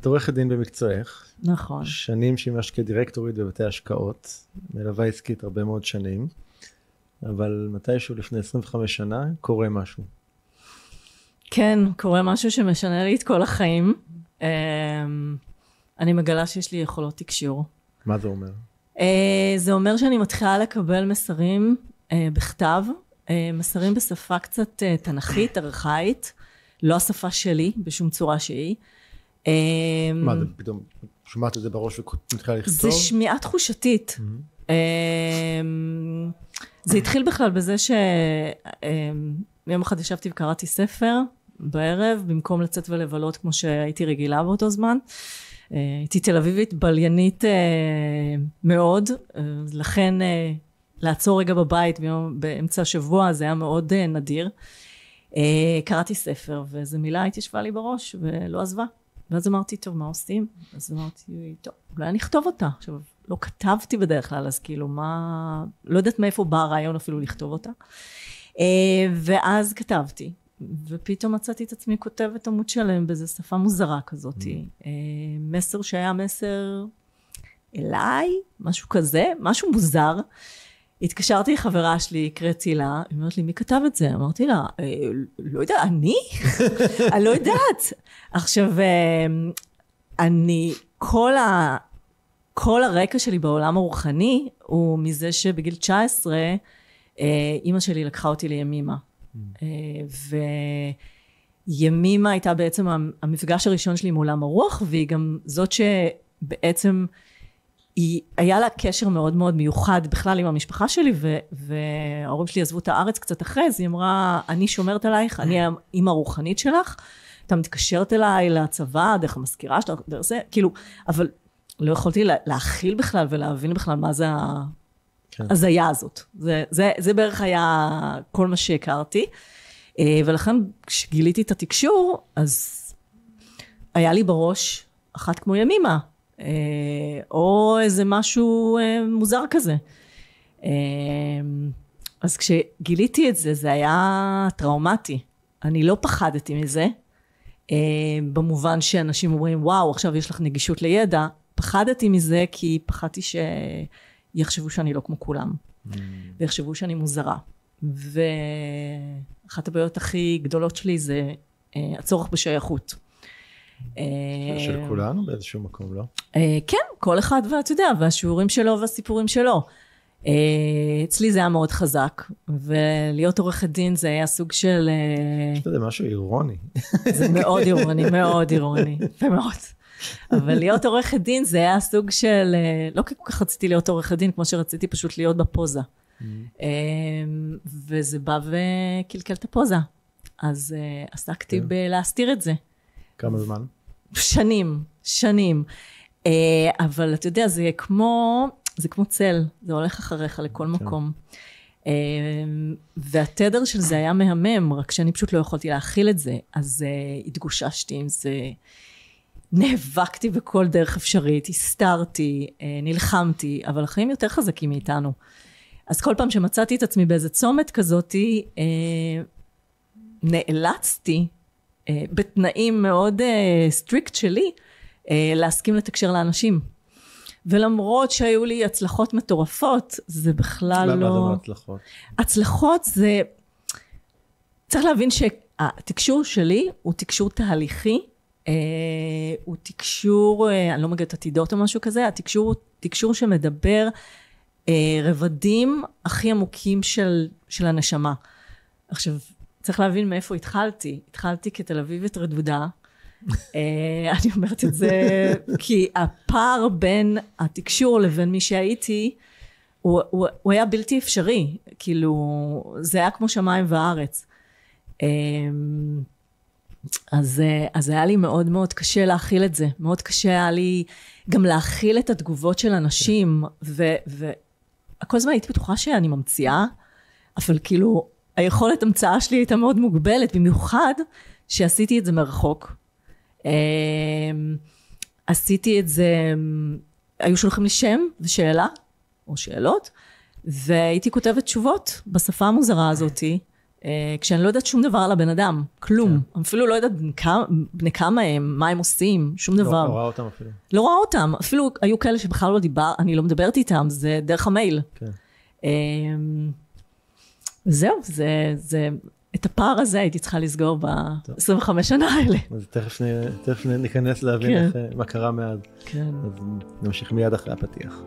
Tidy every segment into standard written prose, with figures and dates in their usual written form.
עורכת דין במקצועך. נכון. שנים שימשת כדירקטורית בבתי השקעות, מלווה עסקית הרבה מאוד שנים, אבל מתישהו לפני 25 שנה קורה משהו. כן, קורה משהו שמשנה לי את כל החיים. אני מגלה שיש לי יכולות תקשור. מה זה אומר? זה אומר שאני מתחילה לקבל מסרים בכתב, מסרים בשפה קצת תנכית, ארכאית, לא השפה שלי בשום צורה שהיא. מה זה פתאום, שומעת את זה בראש ומתחילה לכתוב? זה שמיעה תחושתית. זה התחיל בכלל בזה שיום אחד ישבתי וקראתי ספר בערב, במקום לצאת ולבלות כמו שהייתי רגילה באותו זמן. הייתי תל אביבית בליינית מאוד, לכן לעצור רגע בבית באמצע השבוע זה היה מאוד נדיר. קראתי ספר וזו מילה התיישבה לי בראש ולא עזבה. ואז אמרתי, טוב, מה עושים? אז אמרתי, טוב, אולי אני אכתוב אותה. עכשיו, לא כתבתי בדרך כלל, אז כאילו, מה... לא יודעת מאיפה בא הרעיון אפילו לכתוב אותה. ואז כתבתי, ופתאום מצאתי את עצמי כותבת עמוד שלם, באיזו שפה מוזרה כזאת. מסר שהיה מסר אליי, משהו כזה, משהו מוזר. התקשרתי לחברה שלי, הקראתי לה, היא אומרת לי, מי כתב את זה? אמרתי לה, לא יודע, אני? אני לא יודעת. עכשיו, כל הרקע שלי בעולם הרוחני, הוא מזה שבגיל 19, אמא שלי לקחה אותי לימימה. וימימה הייתה בעצם המפגש הראשון שלי עם עולם הרוח, והיא גם זאת שבעצם... היה לה קשר מאוד מאוד מיוחד בכלל עם המשפחה שלי, וההורים שלי עזבו את הארץ קצת אחרי, אז היא אמרה, אני שומרת עלייך, אני האמא הרוחנית שלך, אתה מתקשרת אליי לצבא, דרך המזכירה שלך, דרך זה, כאילו, אבל לא יכולתי להכיל בכלל ולהבין בכלל מה זה ההזיה הזאת. זה בערך היה כל מה שהכרתי, ולכן כשגיליתי את התקשור, אז היה לי בראש אחת כמו ימימה, או איזה משהו מוזר כזה. אז כשגיליתי את זה, זה היה טראומטי. אני לא פחדתי מזה, במובן שאנשים אומרים, וואו, עכשיו יש לך נגישות לידע. פחדתי מזה כי פחדתי שיחשבו שאני לא כמו כולם. ויחשבו שאני מוזרה. ואחת הבעיות הכי גדולות שלי זה הצורך בשייכות. של כולנו באיזשהו מקום, לא? כן, כל אחד ואתה יודע, והשיעורים שלו והסיפורים שלו. אצלי זה היה מאוד חזק, ולהיות עורכת דין זה היה סוג של... אתה יודע, משהו אירוני. זה מאוד אירוני, מאוד אירוני, ומאוד. אבל להיות עורכת דין זה היה סוג של... לא כל כך רציתי להיות עורכת דין, כמו שרציתי פשוט להיות בפוזה. וזה בא וקלקל את הפוזה. אז עסקתי בלהסתיר את זה. כמה זמן? שנים. אבל אתה יודע, זה כמו צל, זה הולך אחריך לכל מקום. והתדר של זה היה מהמם, רק שאני פשוט לא יכולתי להכיל את זה, אז התגוששתי עם זה, נאבקתי בכל דרך אפשרית, הסתרתי, נלחמתי, אבל החיים יותר חזקים מאיתנו. אז כל פעם שמצאתי את עצמי באיזה צומת כזאת, נאלצתי, בתנאים מאוד סטריקט שלי, להסכים לתקשר לאנשים. ולמרות שהיו לי הצלחות מטורפות, זה בכלל לא... למה זה הצלחות? הצלחות זה... צריך להבין שהתקשור שלי הוא תקשור תהליכי, הוא תקשור, אני לא מגעת עתידות או משהו כזה, התקשור הוא תקשור שמדבר רבדים הכי עמוקים של הנשמה. עכשיו, צריך להבין מאיפה התחלתי כתל אביבית רדודה, אני אומרת את זה כי הפער בין התקשור לבין מי שהייתי הוא היה בלתי אפשרי, כאילו זה היה כמו שמיים וארץ. אז היה לי מאוד מאוד קשה להכיל את זה, מאוד קשה היה לי גם להכיל את התגובות של אנשים, וכל זמן הייתי בטוחה שאני ממציאה, אבל כאילו היכולת המצאה שלי הייתה מאוד מוגבלת, במיוחד שעשיתי את זה מרחוק. עשיתי את זה, היו שולחים לי שם ושאלה, או שאלות, והייתי כותבת תשובות בשפה המוזרה הזאת, כשאני לא יודעת שום דבר על הבן אדם, כלום. אפילו לא יודעת בני כמה הם, מה הם עושים, שום דבר. לא רואה אותם אפילו. לא רואה אותם, אפילו היו כאלה שבכלל לא אני לא מדברת איתם, זה דרך המייל. כן. זהו, זה, את הפער הזה הייתי צריכה לסגור ב-25 שנה האלה. אז תכף ניכנס להבין מה קרה מאז. כן. אז נמשיך מיד אחרי הפתיח.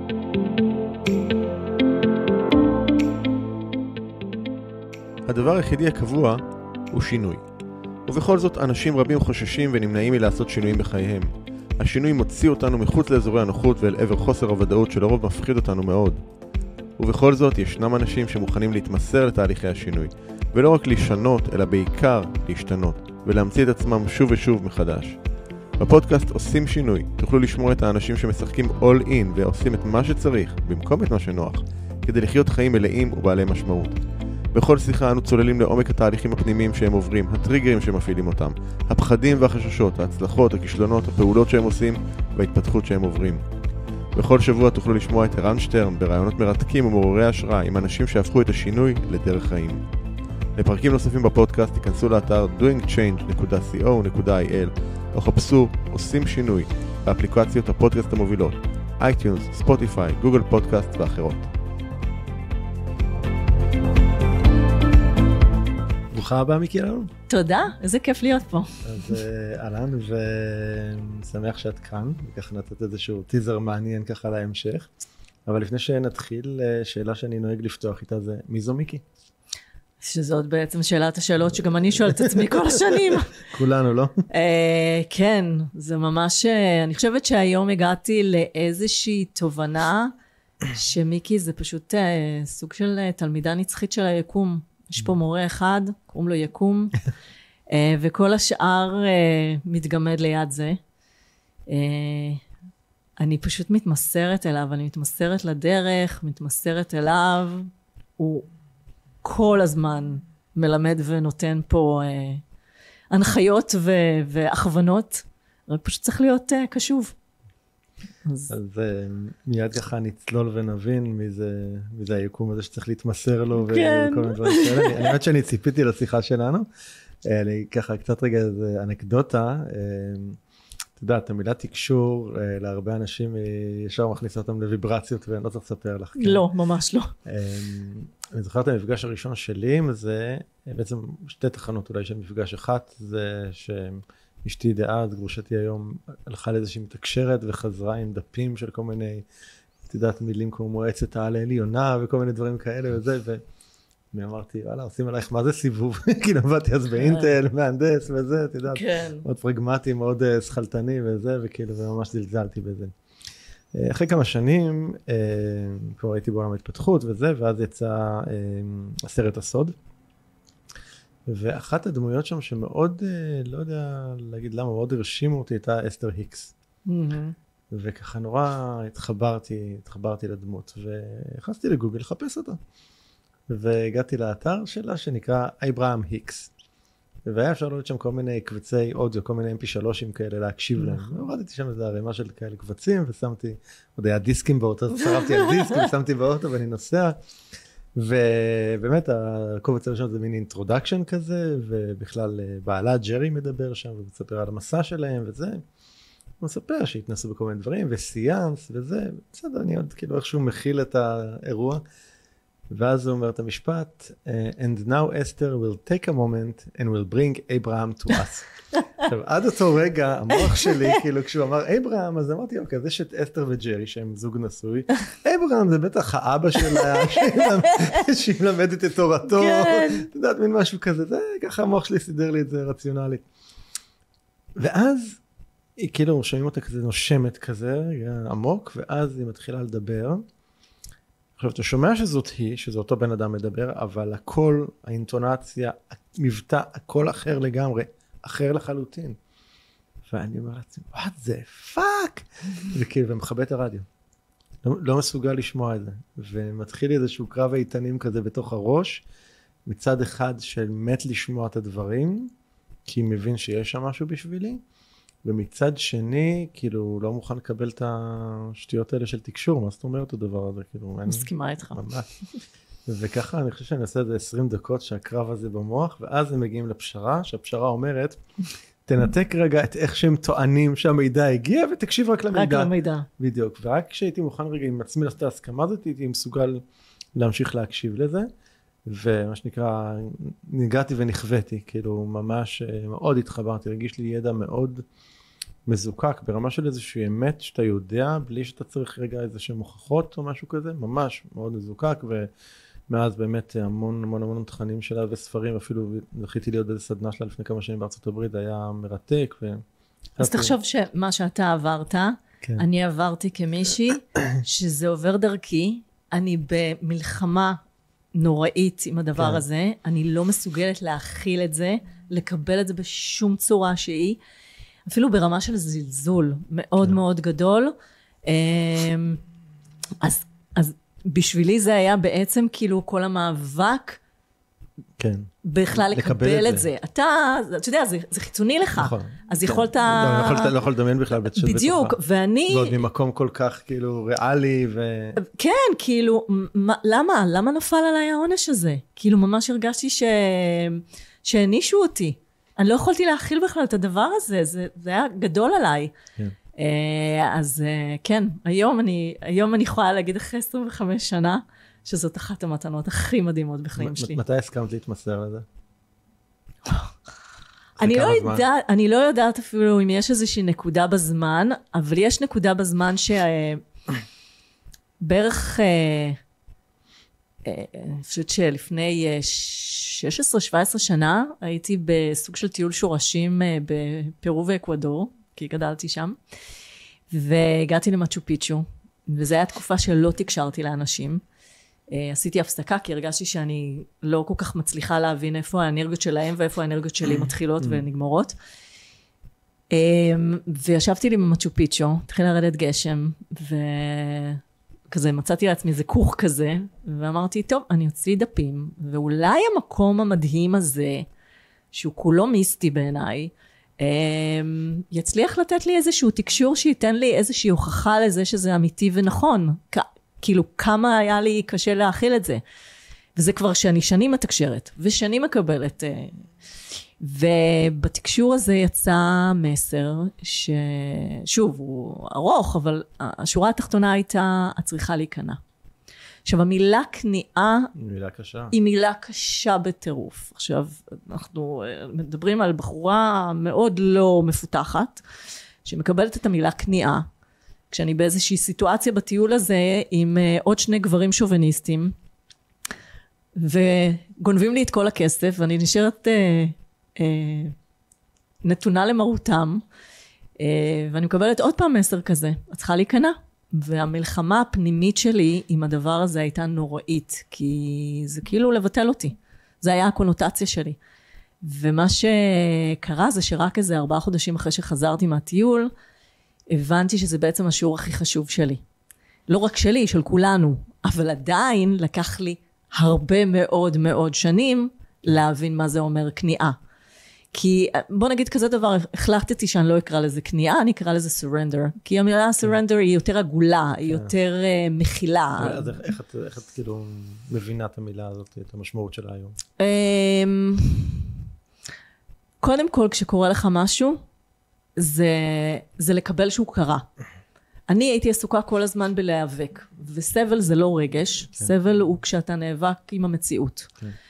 הדבר היחידי הקבוע הוא שינוי. ובכל זאת אנשים רבים חוששים ונמנעים מלעשות שינויים בחייהם. השינוי מוציא אותנו מחוץ לאזורי הנוחות ואל עבר חוסר הוודאות שלרוב מפחיד אותנו מאוד. ובכל זאת ישנם אנשים שמוכנים להתמסר לתהליכי השינוי, ולא רק לשנות אלא בעיקר להשתנות, ולהמציא את עצמם שוב ושוב מחדש. בפודקאסט עושים שינוי, תוכלו לשמוע את האנשים שמשחקים all in ועושים את מה שצריך במקום את מה שנוח, כדי לחיות חיים מלאים ובעלי משמעות. בכל שיחה אנו צוללים לעומק התהליכים הפנימיים שהם עוברים, הטריגרים שמפעילים אותם, הפחדים והחששות, ההצלחות, הכישלונות, הפעולות שהם עושים וההתפתחות שהם עוברים. בכל שבוע תוכלו לשמוע את ערן שטרן ברעיונות מרתקים ומעוררי השראה עם אנשים שהפכו את השינוי לדרך חיים. לפרקים נוספים בפודקאסט תיכנסו לאתר doingchange.co.il או חפשו עושים שינוי באפליקציות הפודקאסט המובילות, אייטיונס, ספוטיפיי, גוגל פודקאסט ואחרות. ברוכה הבאה מיקי אלון. תודה, איזה כיף להיות פה. אז אהלן, ושמח שאת כאן, וככה נתת איזשהו טיזר מעניין ככה להמשך. אבל לפני שנתחיל, שאלה שאני נוהג לפתוח איתה זה, מי זו מיקי? שזאת בעצם שאלת השאלות שגם אני שואלת את עצמי כל השנים. כולנו, לא? כן, זה ממש, אני חושבת שהיום הגעתי לאיזושהי תובנה, שמיקי זה פשוט סוג של תלמידה נצחית של היקום. יש פה מורה אחד, קוראים לו יקום, וכל השאר מתגמד ליד זה. אני פשוט מתמסרת אליו, אני מתמסרת לדרך, מתמסרת אליו. הוא כל הזמן מלמד ונותן פה הנחיות והכוונות, רק פשוט צריך להיות קשוב. אז מיד ככה נצלול ונבין מי זה היקום הזה שצריך להתמסר לו וכל מיני דברים כאלה. אני יודעת שאני ציפיתי לשיחה שלנו. אני ככה קצת רגע איזה אנקדוטה. אתה יודע, את המילה תקשור להרבה אנשים ישר מכניסה אותם לוויברציות ואני לא צריך לספר לך. לא, ממש לא. אני זוכר את המפגש הראשון שלי עם זה, בעצם שתי תחנות אולי של מפגש אחת, זה אשתי דאז, גרושתי היום, הלכה לאיזושהי מתקשרת וחזרה עם דפים של כל מיני, את יודעת, מילים כמו מועצת העל העליונה וכל מיני דברים כאלה וזה, ואני אמרתי, וואלה, עושים עלייך מה זה סיבוב? כאילו עבדתי אז באינטל, מהנדס וזה, את יודעת, מאוד פרגמטי, מאוד שכלתני וזה, וכאילו, וממש זלזלתי בזה. אחרי כמה שנים, כבר הייתי בעולם ההתפתחות וזה, ואז יצא הסרט הסוד. ואחת הדמויות שם שמאוד, לא יודע להגיד למה, מאוד הרשימו אותי, הייתה אסתר היקס. וככה נורא התחברתי לדמות, והכנסתי לגוגל לחפש אותה. והגעתי לאתר שלה שנקרא אברהם היקס. והיה אפשר לראות שם כל מיני קבצי אודיו, כל מיני mp3ים כאלה להקשיב להם. והורדתי שם איזה ערימה של כאלה קבצים, ושמתי, עוד היה דיסקים באוטו, אז שרפתי על דיסק, ושמתי באוטו ואני נוסע. ובאמת הקובץ הראשון זה מין אינטרודקשן כזה, ובכלל בעלה ג'רי מדבר שם, ומספר על המסע שלהם וזה. הוא מספר שהתנסו בכל מיני דברים, וסיאנס וזה, בסדר, אני עוד כאילו איכשהו מכיל את האירוע. ואז הוא אומר את המשפט, and now Esther will take a moment and will bring Abraham to us. עכשיו, עד אותו רגע, המוח שלי, כאילו כשהוא אמר אברהם, אז אמרתי, אוקיי, אז יש את אסתר וג'רי, שהם זוג נשוי. אברהם זה בטח האבא שלה, שהיא מלמדת את תורתו. אתה יודעת, מין משהו כזה, זה ככה המוח שלי סידר לי את זה רציונלית. ואז, כאילו, שומעים אותה כזה נושמת כזה, עמוק, ואז היא מתחילה לדבר. עכשיו, אתה שומע שזאת היא, שזה אותו בן אדם מדבר, אבל הכל, האינטונציה, המבטא, הכל אחר לגמרי, אחר לחלוטין. ואני אומר לעצמי, what the fuck? וכאילו, ומכבה את הרדיו. לא מסוגל לשמוע את זה. ומתחיל לי איזשהו קרב איתנים כזה בתוך הראש, מצד אחד של מת לשמוע את הדברים, כי מבין שיש שם משהו בשבילי, ומצד שני, כאילו, לא מוכן לקבל את השטויות האלה של תקשור, מה זאת אומרת הדבר הזה? כאילו, מסכימה איתך. ממש. וככה אני חושב שאני עושה את זה 20 דקות שהקרב הזה במוח, ואז הם מגיעים לפשרה, שהפשרה אומרת, תנתק רגע את איך שהם טוענים שהמידע הגיע, ותקשיב רק למידע. רק למידע. בדיוק, ורק כשהייתי מוכן רגע עם עצמי לעשות את ההסכמה הזאת, הייתי מסוגל להמשיך להקשיב לזה, ומה שנקרא, ניגעתי ונכוויתי, כאילו ממש מאוד התחברתי, הרגיש לי ידע מאוד מזוקק, ברמה של איזושהי אמת שאתה יודע, בלי שאתה צריך רגע איזושהי מוכחות או משהו כזה, ממש מאוד מזוקק, ומאז באמת המון המון המון תכנים שלה וספרים, אפילו זכיתי להיות באיזה סדנה שלה לפני כמה שנים בארצות הברית, היה מרתק. אז תחשוב שמה שאתה עברת, כן. אני עברתי כמישהי, שזה עובר דרכי, אני במלחמה נוראית עם הדבר כן. הזה, אני לא מסוגלת להכיל את זה, לקבל את זה בשום צורה שהיא, אפילו ברמה של זלזול מאוד כן. מאוד גדול. אז בשבילי זה היה בעצם כאילו כל המאבק, כן. בכלל לקבל את זה. אתה יודע, זה חיצוני לך. נכון. אז יכולת... לא יכול לדמיין בכלל בתוכה. בדיוק, ואני... ועוד ממקום כל כך כאילו ריאלי כן, כאילו, למה נפל עליי העונש הזה? כאילו ממש הרגשתי שהענישו אותי. אני לא יכולתי להכיל בכלל את הדבר הזה, זה היה גדול עליי. כן. אז כן, היום אני יכולה להגיד אחרי 25 שנה, שזאת אחת המתנות הכי מדהימות בחיים שלי. מתי הסכמת להתמסר לזה? אני לא יודעת אפילו אם יש איזושהי נקודה בזמן, אבל יש נקודה בזמן שבערך, אני חושבת שלפני 16-17 שנה, הייתי בסוג של טיול שורשים בפרו ואקוודור, כי גדלתי שם, והגעתי למצ'ו פיצ'ו, וזו הייתה תקופה שלא תקשרתי לאנשים, עשיתי הפסקה כי הרגשתי שאני לא כל כך מצליחה להבין איפה האנרגיות שלהם ואיפה האנרגיות שלי מתחילות ונגמרות. וישבתי לי במצ'ו פיצ'ו, התחיל לרדת גשם, וכזה מצאתי לעצמי איזה כוך כזה, ואמרתי, טוב, אני אוציא דפים, ואולי המקום המדהים הזה, שהוא כולו מיסטי בעיניי, יצליח לתת לי איזשהו תקשור שייתן לי איזושהי הוכחה לזה שזה אמיתי ונכון. כאילו כמה היה לי קשה להכיל את זה. וזה כבר שאני שנים מתקשרת, ושנים מקבלת. ובתקשור הזה יצא מסר, ששוב, הוא ארוך, אבל השורה התחתונה הייתה, את צריכה להיכנע. עכשיו, המילה כניעה, היא מילה קשה בטירוף. עכשיו, אנחנו מדברים על בחורה מאוד לא מפותחת, שמקבלת את המילה כניעה, כשאני באיזושהי סיטואציה בטיול הזה, עם עוד שני גברים שוביניסטים, וגונבים לי את כל הכסף, ואני נשארת נתונה למרותם, ואני מקבלת עוד פעם מסר כזה, את צריכה להיכנע. והמלחמה הפנימית שלי עם הדבר הזה הייתה נוראית, כי זה כאילו לבטל אותי. זה היה הקונוטציה שלי. ומה שקרה זה שרק איזה 4 חודשים אחרי שחזרתי מהטיול, הבנתי שזה בעצם השיעור הכי חשוב שלי. לא רק שלי, של כולנו, אבל עדיין לקח לי הרבה מאוד מאוד שנים להבין מה זה אומר כניעה. כי בוא נגיד כזה דבר, החלטתי שאני לא אקרא לזה כניעה, אני אקרא לזה surrender. כי המילה surrender היא יותר עגולה, היא יותר מכילה. אז איך את כאילו מבינה את המילה הזאת, את המשמעות שלה היום? קודם כל, כשקורה לך משהו, זה לקבל שהוא קרה. אני הייתי עסוקה כל הזמן בלהיאבק, וסבל זה לא רגש, סבל הוא כשאתה נאבק עם המציאות.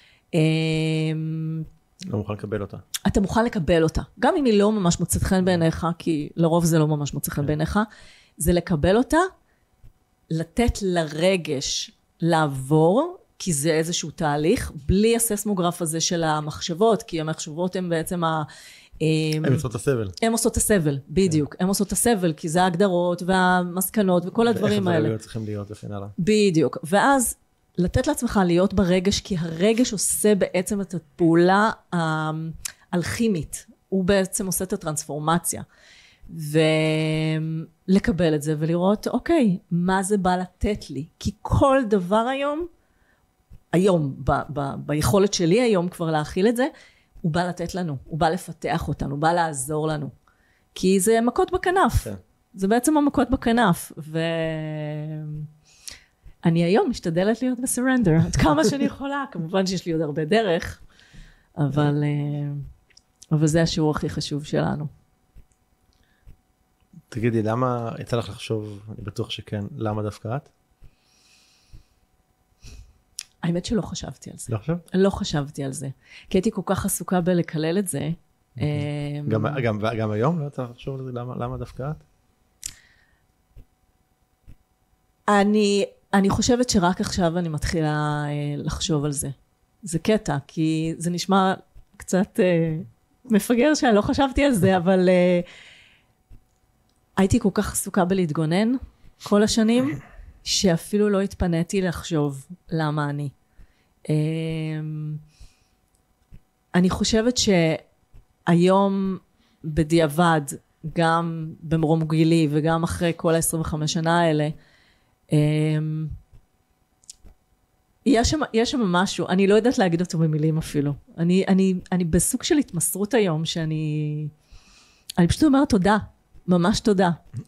לא מוכן לקבל אותה. אתה מוכן לקבל אותה, גם אם היא לא ממש מוצאת חן בעיניך, כי לרוב זה לא ממש מוצא חן בעיניך, זה לקבל אותה, לתת לרגש לעבור, כי זה איזשהו תהליך, בלי הססמוגרף הזה של המחשבות, כי המחשבות הן בעצם הן עושות את הסבל. הן עושות את הסבל, בדיוק. הן עושות את הסבל, כי זה ההגדרות והמסקנות וכל הדברים האלה. ואיך הדברים צריכים להיות לפני הלאה. בדיוק. ואז לתת לעצמך להיות ברגש, כי הרגש עושה בעצם את הפעולה האלכימית. הוא בעצם עושה את הטרנספורמציה. ולקבל את זה ולראות, אוקיי, מה זה בא לתת לי? כי כל דבר היום, ביכולת שלי היום כבר להכיל את זה, הוא בא לתת לנו, הוא בא לפתח אותנו, הוא בא לעזור לנו. כי זה מכות בכנף. זה בעצם המכות בכנף. אני היום משתדלת להיות בסרנדר, עד כמה שאני יכולה, כמובן שיש לי עוד הרבה דרך, אבל זה השיעור הכי חשוב שלנו. תגידי, למה יצא לך לחשוב, אני בטוח שכן, למה דווקא את? האמת שלא חשבתי על זה. לא חשבת? לא חשבתי על זה. כי הייתי כל כך עסוקה בלקלל את זה. גם היום לא יצא לך לחשוב על זה, למה דווקא את? אני חושבת שרק עכשיו אני מתחילה לחשוב על זה. זה קטע, כי זה נשמע קצת מפגר שאני לא חשבתי על זה, אבל הייתי כל כך עסוקה בלהתגונן כל השנים, שאפילו לא התפניתי לחשוב למה אני. אני חושבת שהיום בדיעבד, גם במרום גילי וגם אחרי כל ה-25 שנה האלה, יש שם משהו, אני לא יודעת להגיד אותו במילים אפילו. אני בסוג של התמסרות היום, שאני פשוט אומרת תודה, ממש תודה.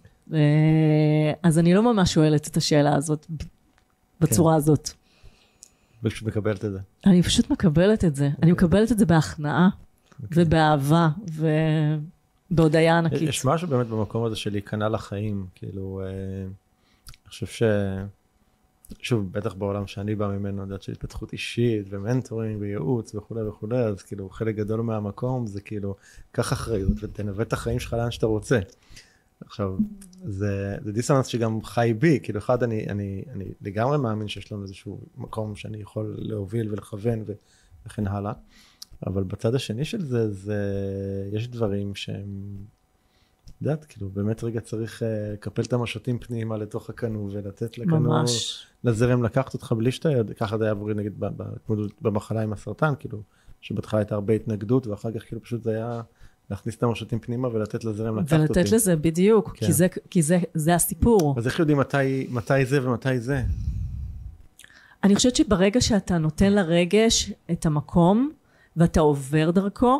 אז אני לא ממש שואלת את השאלה הזאת, בצורה הזאת. פשוט מקבלת את זה. אני פשוט מקבלת את זה. אני מקבלת את זה בהכנעה, ובאהבה, ובהודיה ענקית. יש משהו באמת במקום הזה של להיכנע לחיים, כאילו, אני חושב שוב, בטח בעולם שאני בא ממנו, יודעת של התפתחות אישית, ומנטורינג, וייעוץ, וכו' וכו', אז כאילו, חלק גדול מהמקום, זה כאילו, קח אחריות, ותנווט את החיים שלך לאן שאתה רוצה. עכשיו, זה דיסוננס שגם חי בי, כאילו, אחד, אני לגמרי מאמין שיש לנו איזשהו מקום שאני יכול להוביל ולכוון, וכן הלאה, אבל בצד השני של זה, יש דברים שהם, יודעת, כאילו, באמת רגע צריך לקפל את המשותים פנימה לתוך הקנו, ולתת לקנו, לזרם לקחת אותך בלי שאתה יודע, ככה זה היה עבורי, נגיד, במחלה עם הסרטן, כאילו, שבהתחלה הייתה הרבה התנגדות, ואחר כך כאילו פשוט זה היה להכניס את המשותים פנימה, ולתת לזרם לקחת אותי. ולתת לזה, בדיוק, כי זה הסיפור. אז איך יודעים מתי זה ומתי זה? אני חושבת שברגע שאתה נותן לרגש את המקום, ואתה עובר דרכו,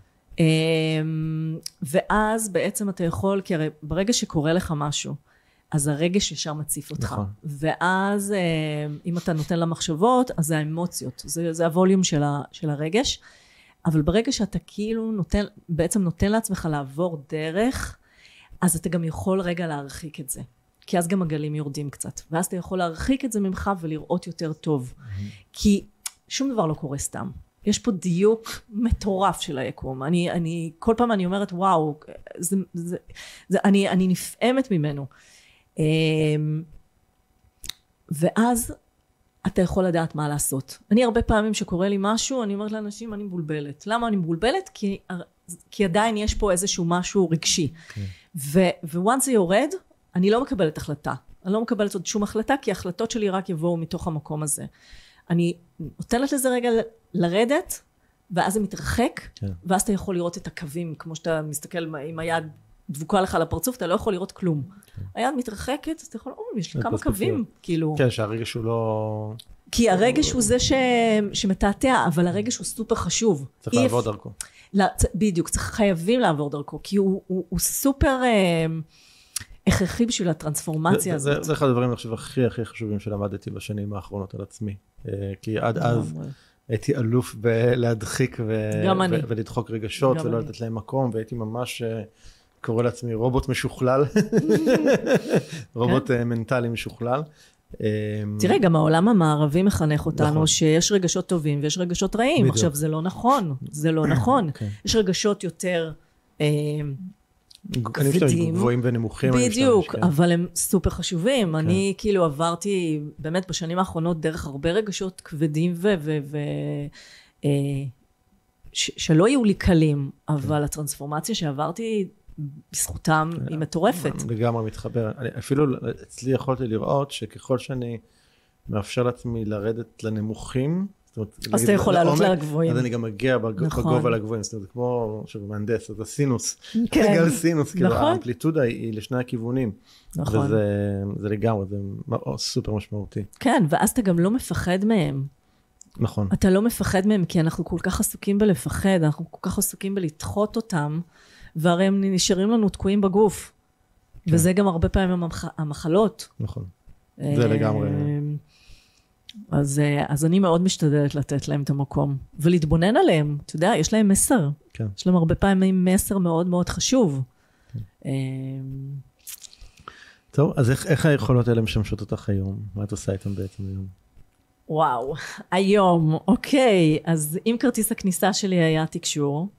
ואז בעצם אתה יכול, כי הרי ברגע שקורה לך משהו, אז הרגש ישר מציף אותך. נכון. ואז אם אתה נותן למחשבות, אז זה האמוציות, זה הווליום של הרגש, אבל ברגע שאתה כאילו בעצם נותן לעצמך לעבור דרך, אז אתה גם יכול רגע להרחיק את זה. כי אז גם הגלים יורדים קצת, ואז אתה יכול להרחיק את זה ממך ולראות יותר טוב. כי שום דבר לא קורה סתם. יש פה דיוק מטורף של היקום. כל פעם אני אומרת, וואו, אני נפעמת ממנו. ואז אתה יכול לדעת מה לעשות. אני הרבה פעמים שקורה לי משהו, אני אומרת לאנשים, אני מבולבלת. למה אני מבולבלת? כי עדיין יש פה איזשהו משהו רגשי. וואנס זה יורד, אני לא מקבלת החלטה. אני לא מקבלת עוד שום החלטה, כי ההחלטות שלי רק יבואו מתוך המקום הזה. אני נותנת לזה רגע לרדת, ואז זה מתרחק, ואז אתה יכול לראות את הקווים, כמו שאתה מסתכל עם היד דבוקה לך לפרצוף, אתה לא יכול לראות כלום. היד מתרחקת, אתה יכול, יש לי כמה קווים, כאילו. כן, שהרגש הוא לא... כי הרגש הוא זה שמתעתע, אבל הרגש הוא סופר חשוב. צריך לעבור דרכו. בדיוק, חייבים לעבור דרכו, כי הוא סופר הכרחי בשביל הטרנספורמציה הזאת. זה אחד הדברים, אני חושב, הכי חשובים שלמדתי בשנים האחרונות על עצמי. כי עד אז הייתי אלוף בלהדחיק ולדחוק רגשות, ולא לתת להם מקום, והייתי ממש קורא לעצמי רובוט משוכלל, רובוט מנטלי משוכלל. תראה, גם העולם המערבי מחנך אותנו שיש רגשות טובים ויש רגשות רעים. עכשיו, זה לא נכון, זה לא נכון. יש רגשות יותר כבדים. גבוהים ונמוכים. בדיוק, אבל הם סופר חשובים. אני כאילו עברתי באמת בשנים האחרונות דרך הרבה רגשות כבדים שלא היו לי קלים, אבל הטרנספורמציה שעברתי בזכותם היא מטורפת. לגמרי מתחבר. אפילו אצלי יכולתי לראות שככל שאני מאפשר לעצמי לרדת לנמוכים, אז אתה יכול לעלות לגבוהים. אז אני גם מגיע בגובה לגבוהים. זאת אומרת, כמו מהנדס, זה סינוס. גל סינוס, כאילו האמפליטודה היא לשני הכיוונים. נכון. וזה לגמרי, זה סופר משמעותי. כן, ואז אתה גם לא מפחד מהם. נכון. אתה לא מפחד מהם, כי אנחנו כל כך עסוקים בלפחד, אנחנו כל כך עסוקים בלדחות אותם, והרי הם נשארים לנו תקועים בגוף. וזה גם הרבה פעמים המחלות. נכון. זה לגמרי. אז אני מאוד משתדלת לתת להם את המקום, ולהתבונן עליהם, אתה יודע, יש להם מסר. כן. יש להם הרבה פעמים מסר מאוד מאוד חשוב. טוב, אז איך היכולות האלה משמשות אותך היום? מה את עושה איתם בעצם היום? וואו, היום, אוקיי, אז אם כרטיס הכניסה שלי היה תקשור,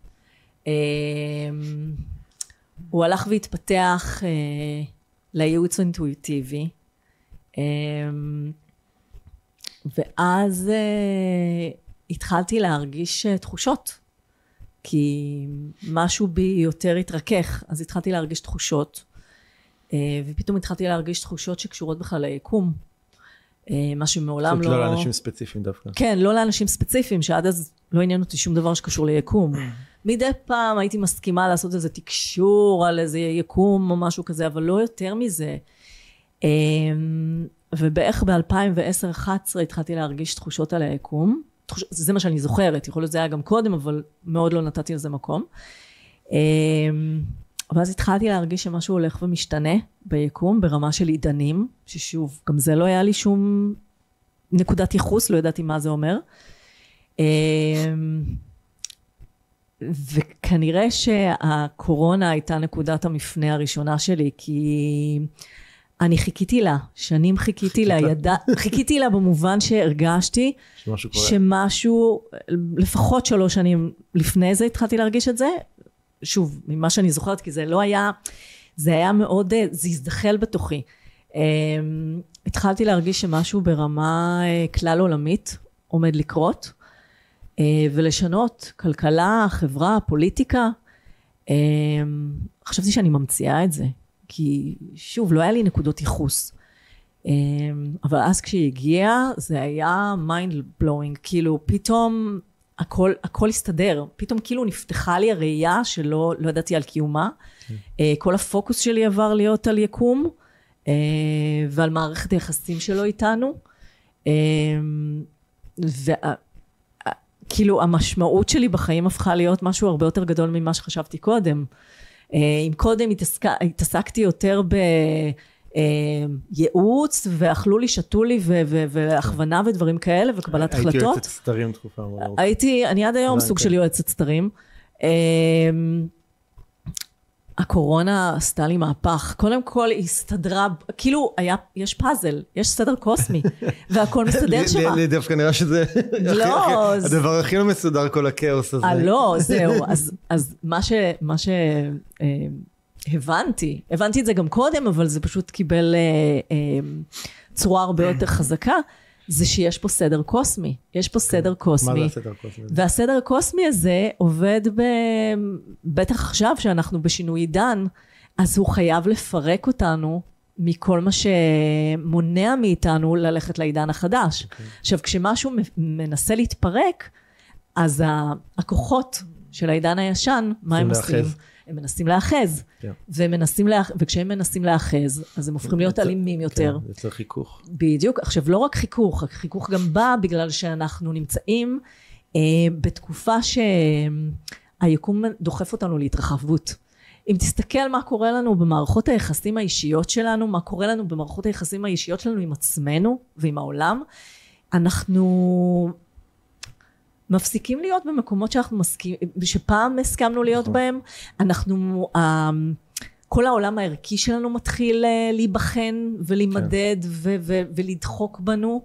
הוא הלך והתפתח לייעוץ אינטואיטיבי, ואז התחלתי להרגיש תחושות, כי משהו בי יותר התרכך, אז התחלתי להרגיש תחושות, ופתאום התחלתי להרגיש תחושות שקשורות בכלל ליקום, מה שמעולם לא לאנשים ספציפיים דווקא. כן, לא לאנשים ספציפיים, שעד אז לא עניין אותי שום דבר שקשור ליקום. מדי פעם הייתי מסכימה לעשות איזה תקשור על איזה יקום או משהו כזה, אבל לא יותר מזה. ובערך ב-2010-2011 התחלתי להרגיש תחושות על היקום. זה מה שאני זוכרת, יכול להיות זה היה גם קודם, אבל מאוד לא נתתי לזה מקום. ואז התחלתי להרגיש שמשהו הולך ומשתנה ביקום, ברמה של עידנים, ששוב, גם זה לא היה לי שום נקודת ייחוס, לא ידעתי מה זה אומר. וכנראה שהקורונה הייתה נקודת המפנה הראשונה שלי, כי אני חיכיתי לה, שנים חיכיתי לה, חיכיתי לה במובן שהרגשתי שמשהו, לפחות 3 שנים לפני זה התחלתי להרגיש את זה, שוב, ממה שאני זוכרת, כי זה לא היה, זה היה מאוד, זה הזדחל בתוכי. התחלתי להרגיש שמשהו ברמה כלל עולמית עומד לקרות, ולשנות כלכלה, חברה, פוליטיקה. חשבתי שאני ממציאה את זה, כי שוב, לא היה לי נקודות ייחוס. אבל אז כשהיא הגיעה, זה היה mind blowing, כאילו פתאום הכל הסתדר, פתאום כאילו נפתחה לי הראייה שלא ידעתי על קיומה, כל הפוקוס שלי עבר להיות על יקום, ועל מערכת היחסים שלו איתנו, וכאילו המשמעות שלי בחיים הפכה להיות משהו הרבה יותר גדול ממה שחשבתי קודם. אם קודם התעסקתי יותר ייעוץ, ואכלו לי, שתו לי, והכוונה ודברים כאלה, וקבלת החלטות. הייתי יועצת סתרים תקופה. אני עד היום סוג של יועצת סתרים. הקורונה עשתה לי מהפך. קודם כל היא הסתדרה, כאילו יש פאזל, יש סדר קוסמי, והכל מסתדר שמה. לי דווקא נראה שזה הדבר הכי לא מסודר, כל הכאוס הזה. לא, זהו. אז מה הבנתי את זה גם קודם, אבל זה פשוט קיבל צורה הרבה יותר חזקה, זה שיש פה סדר קוסמי. יש פה סדר קוסמי. מה זה הסדר קוסמי? והסדר הקוסמי הזה עובד בטח עכשיו שאנחנו בשינוי עידן, אז הוא חייב לפרק אותנו מכל מה שמונע מאיתנו ללכת לעידן החדש. עכשיו, כשמשהו מנסה להתפרק, אז הכוחות של העידן הישן, מה הם עושים? הם מנסים לאחז, וכשהם מנסים לאחז, אז הם הופכים להיות אלימים יותר. זה יוצר חיכוך. בדיוק, עכשיו לא רק חיכוך, החיכוך גם בא בגלל שאנחנו נמצאים בתקופה שהיקום דוחף אותנו להתרחבות. אם תסתכל מה קורה לנו במערכות היחסים האישיות שלנו, מה קורה לנו במערכות היחסים האישיות שלנו עם עצמנו ועם העולם, אנחנו מפסיקים להיות במקומות שפעם הסכמנו להיות בהם, כל העולם הערכי שלנו מתחיל להיבחן ולהימדד ולדחוק בנו.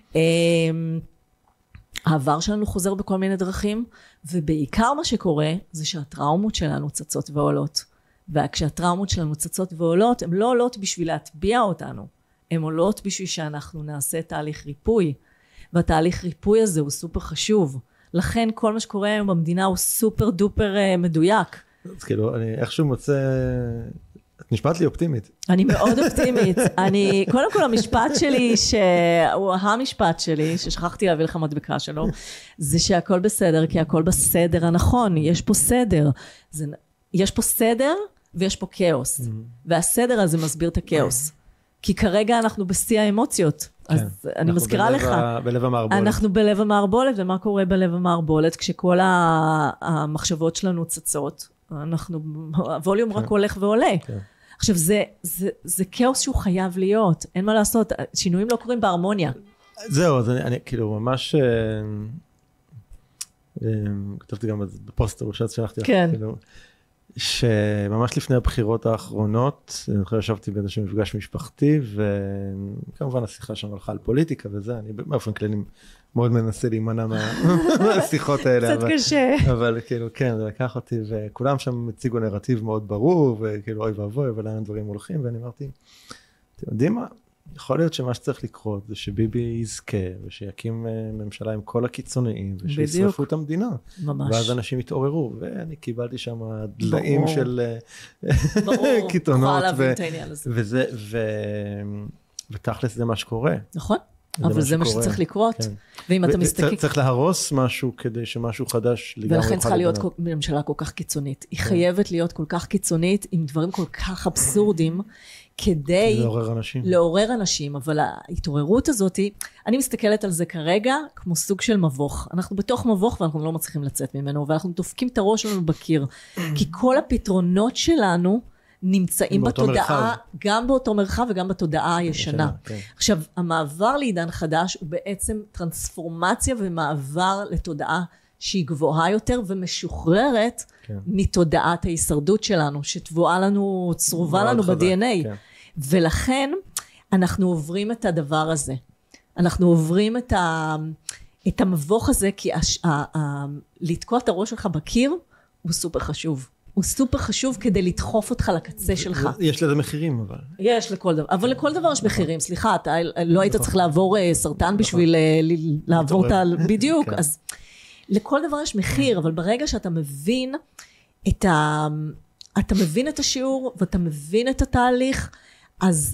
העבר שלנו חוזר בכל מיני דרכים, ובעיקר מה שקורה זה שהטראומות שלנו צצות ועולות. וכשהטראומות שלנו צצות ועולות, הן לא עולות בשביל להטביע אותנו, הן עולות בשביל שאנחנו נעשה תהליך ריפוי, והתהליך ריפוי הזה הוא סופר חשוב. לכן כל מה שקורה היום במדינה הוא סופר דופר מדויק. אז כאילו, אני איכשהו מוצא, את נשמעת לי אופטימית. אני מאוד אופטימית. קודם כל המשפט שלי, הוא המשפט שלי, ששכחתי להביא לך מדבקה שלו, זה שהכל בסדר, כי הכל בסדר הנכון, יש פה סדר. יש פה סדר ויש פה כאוס. והסדר הזה מסביר את הכאוס. כי כרגע אנחנו בשיא האמוציות. אז אני מזכירה לך. בלב המערבולת. אנחנו בלב המערבולת, ומה קורה בלב המערבולת? כשכל המחשבות שלנו צצות, הווליום רק הולך ועולה. עכשיו, זה כאוס שהוא חייב להיות, אין מה לעשות, שינויים לא קורים בהרמוניה. זהו, אז אני כאילו ממש, כתבתי גם בפוסטר, שאת שלחתי לך, כאילו, שממש לפני הבחירות האחרונות, אני חושב ישבתי באיזשהו מפגש משפחתי, וכמובן השיחה שם הלכה על פוליטיקה וזה, אני באופן כללי מאוד מנסה להימנע מהשיחות האלה. קצת קשה. אבל כאילו, כן, זה לקח אותי, וכולם שם הציגו נרטיב מאוד ברור, וכאילו אוי ואבוי, ולאן הדברים הולכים, ואני אמרתי, אתם יודעים מה? יכול להיות שמה שצריך לקרות זה שביבי יזכה ושיקים ממשלה עם כל הקיצוניים ושישרפו את המדינה. ממש. ואז אנשים יתעוררו, ואני קיבלתי שם דליים של קיתונות. וזה, ותכלס זה מה שקורה. נכון, אבל זה מה שצריך לקרות. ואם אתה מסתכל... צריך להרוס משהו כדי שמשהו חדש לגמרי. ולכן צריכה להיות ממשלה כל כך קיצונית. היא חייבת להיות כל כך קיצונית עם דברים כל כך אבסורדים, כדי לעורר אנשים, אבל ההתעוררות הזאת, אני מסתכלת על זה כרגע כמו סוג של מבוך. אנחנו בתוך מבוך ואנחנו לא מצליחים לצאת ממנו, ואנחנו דופקים את הראש שלנו בקיר, כי כל הפתרונות שלנו נמצאים בתודעה, גם באותו מרחב וגם בתודעה הישנה. עכשיו, המעבר לעידן חדש הוא בעצם טרנספורמציה ומעבר לתודעה שהיא גבוהה יותר ומשוחררת מתודעת ההישרדות שלנו, שטבועה לנו, צרובה לנו ב-DNA. ולכן אנחנו עוברים את הדבר הזה. אנחנו עוברים את המבוך הזה, כי לתקוע את הראש שלך בקיר הוא סופר חשוב. הוא סופר חשוב כדי לדחוף אותך לקצה שלך. יש לזה מחירים אבל. יש לכל דבר, אבל לכל דבר יש מחירים. סליחה, אתה לא היית צריך לעבור סרטן בשביל לעבור את בדיוק. אז לכל דבר יש מחיר, אבל ברגע שאתה מבין אתה מבין את השיעור ואתה מבין את התהליך, אז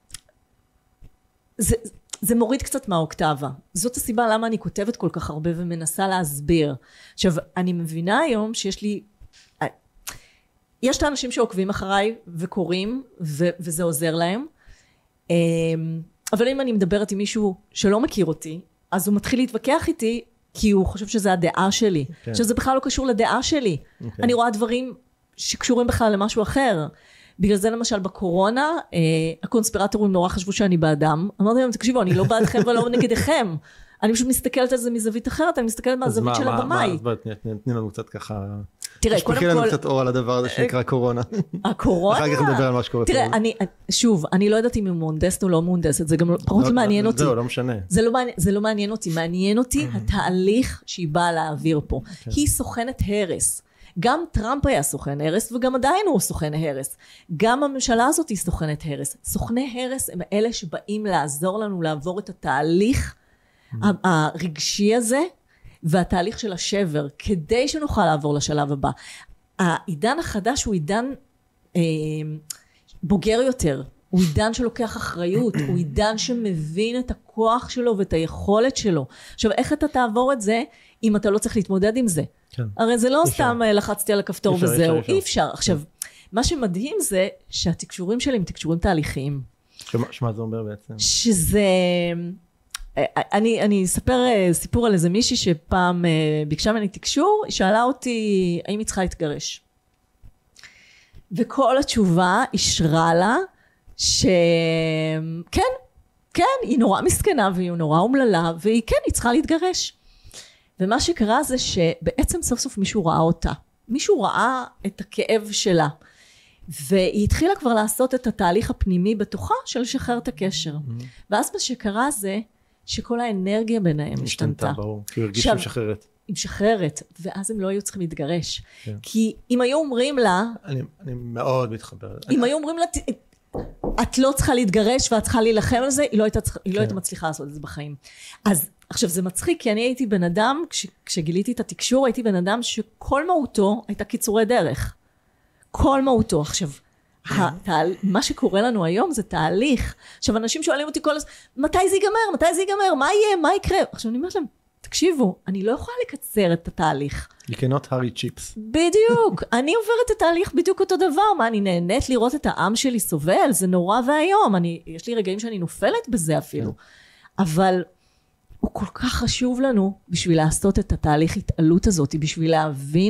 זה מוריד קצת מהאוקטבה. זאת הסיבה למה אני כותבת כל כך הרבה ומנסה להסביר. עכשיו, אני מבינה היום שיש לי, יש את האנשים שעוקבים אחריי וקוראים, וזה עוזר להם. אבל אם אני מדברת עם מישהו שלא מכיר אותי, אז הוא מתחיל להתווכח איתי, כי הוא חושב שזה הדעה שלי. שזה בכלל לא קשור לדעה שלי. אני רואה דברים שקשורים בכלל למשהו אחר. בגלל זה למשל בקורונה, הקונספירטורים נורא חשבו שאני באדם. אמרתי להם, תקשיבו, אני לא בעדכם ולא נגדכם. אני פשוט מסתכלת על זה מזווית אחרת, אני מסתכלת מהזווית של הבמאי. אז תני לנו קצת ככה, תראה, קודם כל... תשפכי לנו קצת אור על הדבר הזה שנקרא קורונה. הקורונה? אחר כך נדבר על מה שקורה. תראה, שוב, אני לא יודעת אם היא מהונדסת או לא מהונדסת, זה גם פחות מעניין אותי. זהו, לא משנה. זה לא מעניין אותי, מעניין אותי התהליך שהיא באה להעביר פה. היא סוכנת הרס. גם טראמפ היה סוכן הרס, וגם עדיין הוא סוכן הרס. גם הממשלה הזאת היא סוכנת הרס. סוכני הרס הם אלה שבאים לעזור לנו לעבור את התהליך הרגשי הזה, והתהליך של השבר, כדי שנוכל לעבור לשלב הבא. העידן החדש הוא עידן בוגר יותר, הוא עידן שלוקח אחריות, הוא עידן שמבין את הכוח שלו ואת היכולת שלו. עכשיו, איך אתה תעבור את זה, אם אתה לא צריך להתמודד עם זה? כן. הרי זה לא סתם לחצתי על הכפתור וזהו, אי אפשר. עכשיו, מה שמדהים זה שהתקשורים שלי הם תקשורים תהליכיים. שמה זה אומר בעצם? שזה... אני אספר סיפור על איזה מישהי שפעם ביקשה ממני תקשור, היא שאלה אותי האם היא צריכה להתגרש. וכל התשובה אישרה לה שכן, כן, היא נורא מסכנה והיא נורא אומללה, והיא כן, היא צריכה להתגרש. ומה שקרה זה שבעצם סוף סוף מישהו ראה אותה. מישהו ראה את הכאב שלה. והיא התחילה כבר לעשות את התהליך הפנימי בתוכה של לשחרר את הקשר. ואז מה שקרה זה שכל האנרגיה ביניהם השתנתה. ברור, כי הוא הרגיש שהיא משחררת. היא משחררת, ואז הם לא היו צריכים להתגרש. כי אם היו אומרים לה... אני מאוד מתחבר. אם היו אומרים לה, את לא צריכה להתגרש ואת צריכה להילחם על זה, היא לא הייתה מצליחה לעשות את זה בחיים. אז עכשיו זה מצחיק, כי אני הייתי בן אדם, כשגיליתי את התקשור, הייתי בן אדם שכל מהותו הייתה קיצורי דרך. כל מהותו. עכשיו, מה שקורה לנו היום זה תהליך. עכשיו, אנשים שואלים אותי כל הזמן, מתי זה ייגמר? מתי זה ייגמר? מה יהיה? מה יקרה? עכשיו, אני אומרת להם, תקשיבו, אני לא יכולה לקצר את התהליך. You cannot hurry chips. בדיוק. אני עוברת את התהליך בדיוק אותו דבר. מה, אני נהנית לראות את העם שלי סובל? זה נורא והיום. יש לי רגעים שאני נופלת בזה אפילו. אבל הוא כל כך חשוב לנו בשביל לעשות את התהליך התעלות הזאת, בשביל להבין